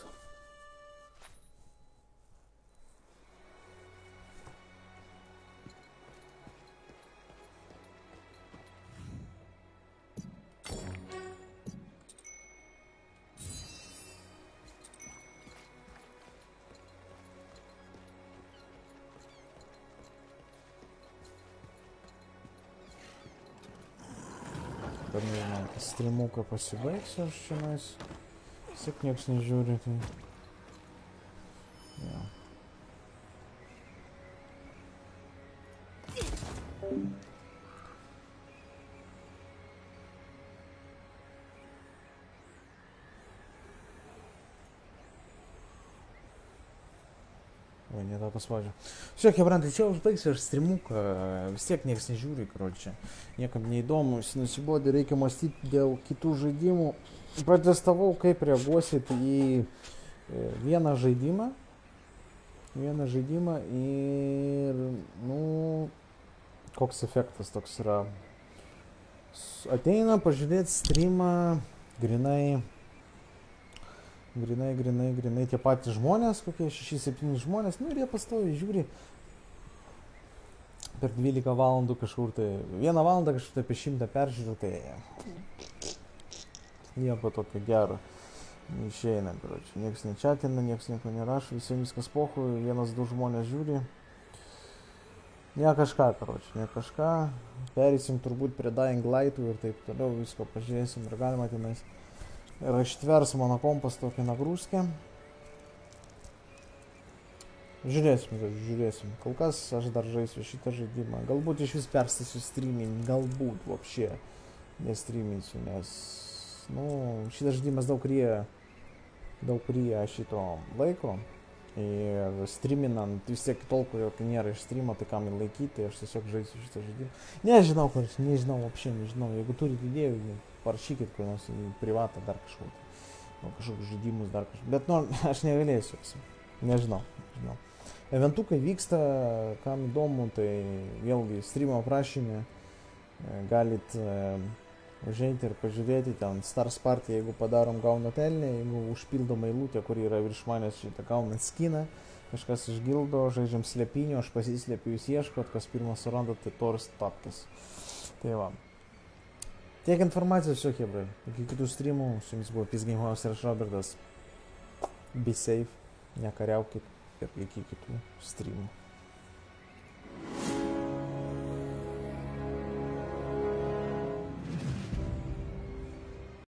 Dar nežinau, streamuką pasibaigsiu aš šiandien. Vis nieks nežiūri, tai... Ja. Oi, ne tą paspaudžiu. Все, hebrantai, čia užbaigsiu aš streamuką. Vis tiek nieks nežiūri, karočią. Niekam neįdomu, nusibodė, reikia mąstyti dėl kitų žaidimų. Pratestavau, kaip reaguosit į vieną žaidimą. Ir, nu, koks efektas toks yra. Ateina pažiūrėti streamą, grinai tie patys žmonės, kokie 6-7 žmonės, nu ir jie pastoviai žiūri per 12 valandų kažkur tai, 1 valandą kažkur tai apie 100 peržiūrų, tai nieko tokio gero neišeina, karočiui, nieks nečiatina, nieks nieko nerašo, visiems viskas pohui, 1-2 žmonės žiūri, ne kažką, karočiui, ne kažką, pereisim turbūt prie Dying Light'ų ir taip toliau, visko pažiūrėsim ir galima tenais. Ir ištvers mano kompas tokią nagrūskę. Žiūrėsim. Kol kas aš dar žaisiu šitą žaidimą. Galbūt iš vis perstasiu streaming, galbūt вообще nestreaminsiu, nes, šitas žaidimas daug ryja šito laiko. Ir streaminant vis tiek tol, kol tai nėra iš streamo, tai kam jį laikyti, aš tiesiog žaisiu šitą žaidimą. Nežinau, вообще nežinau. Jeigu turite idėjų, parašykit kur nors į privatą dar kažkokį. Kažkokius žaidimus dar kažkokį. Bet, aš negalėsiu. Nežinau. Eventukai vyksta, kam įdomu, tai vėlgi streamo aprašymė galit užeiti ir pažiūrėti, ten Stars Party, jeigu padarom gauna telnę, jeigu užpildom eilutę, kur yra virš manęs šitą gaunat skiną, kažkas iš gildo, žaidžiam slėpinį, aš pasislėpiu, jūs ieškot, kas pirmas surandat, tai Toris Tapkis. Tai va. Tiek informacijos, все, hebrai. Iki kitų streamų, su jumis buvo Peace Game House ir aš Robertas. Be safe, nekariaukit ir iki kitų streamų.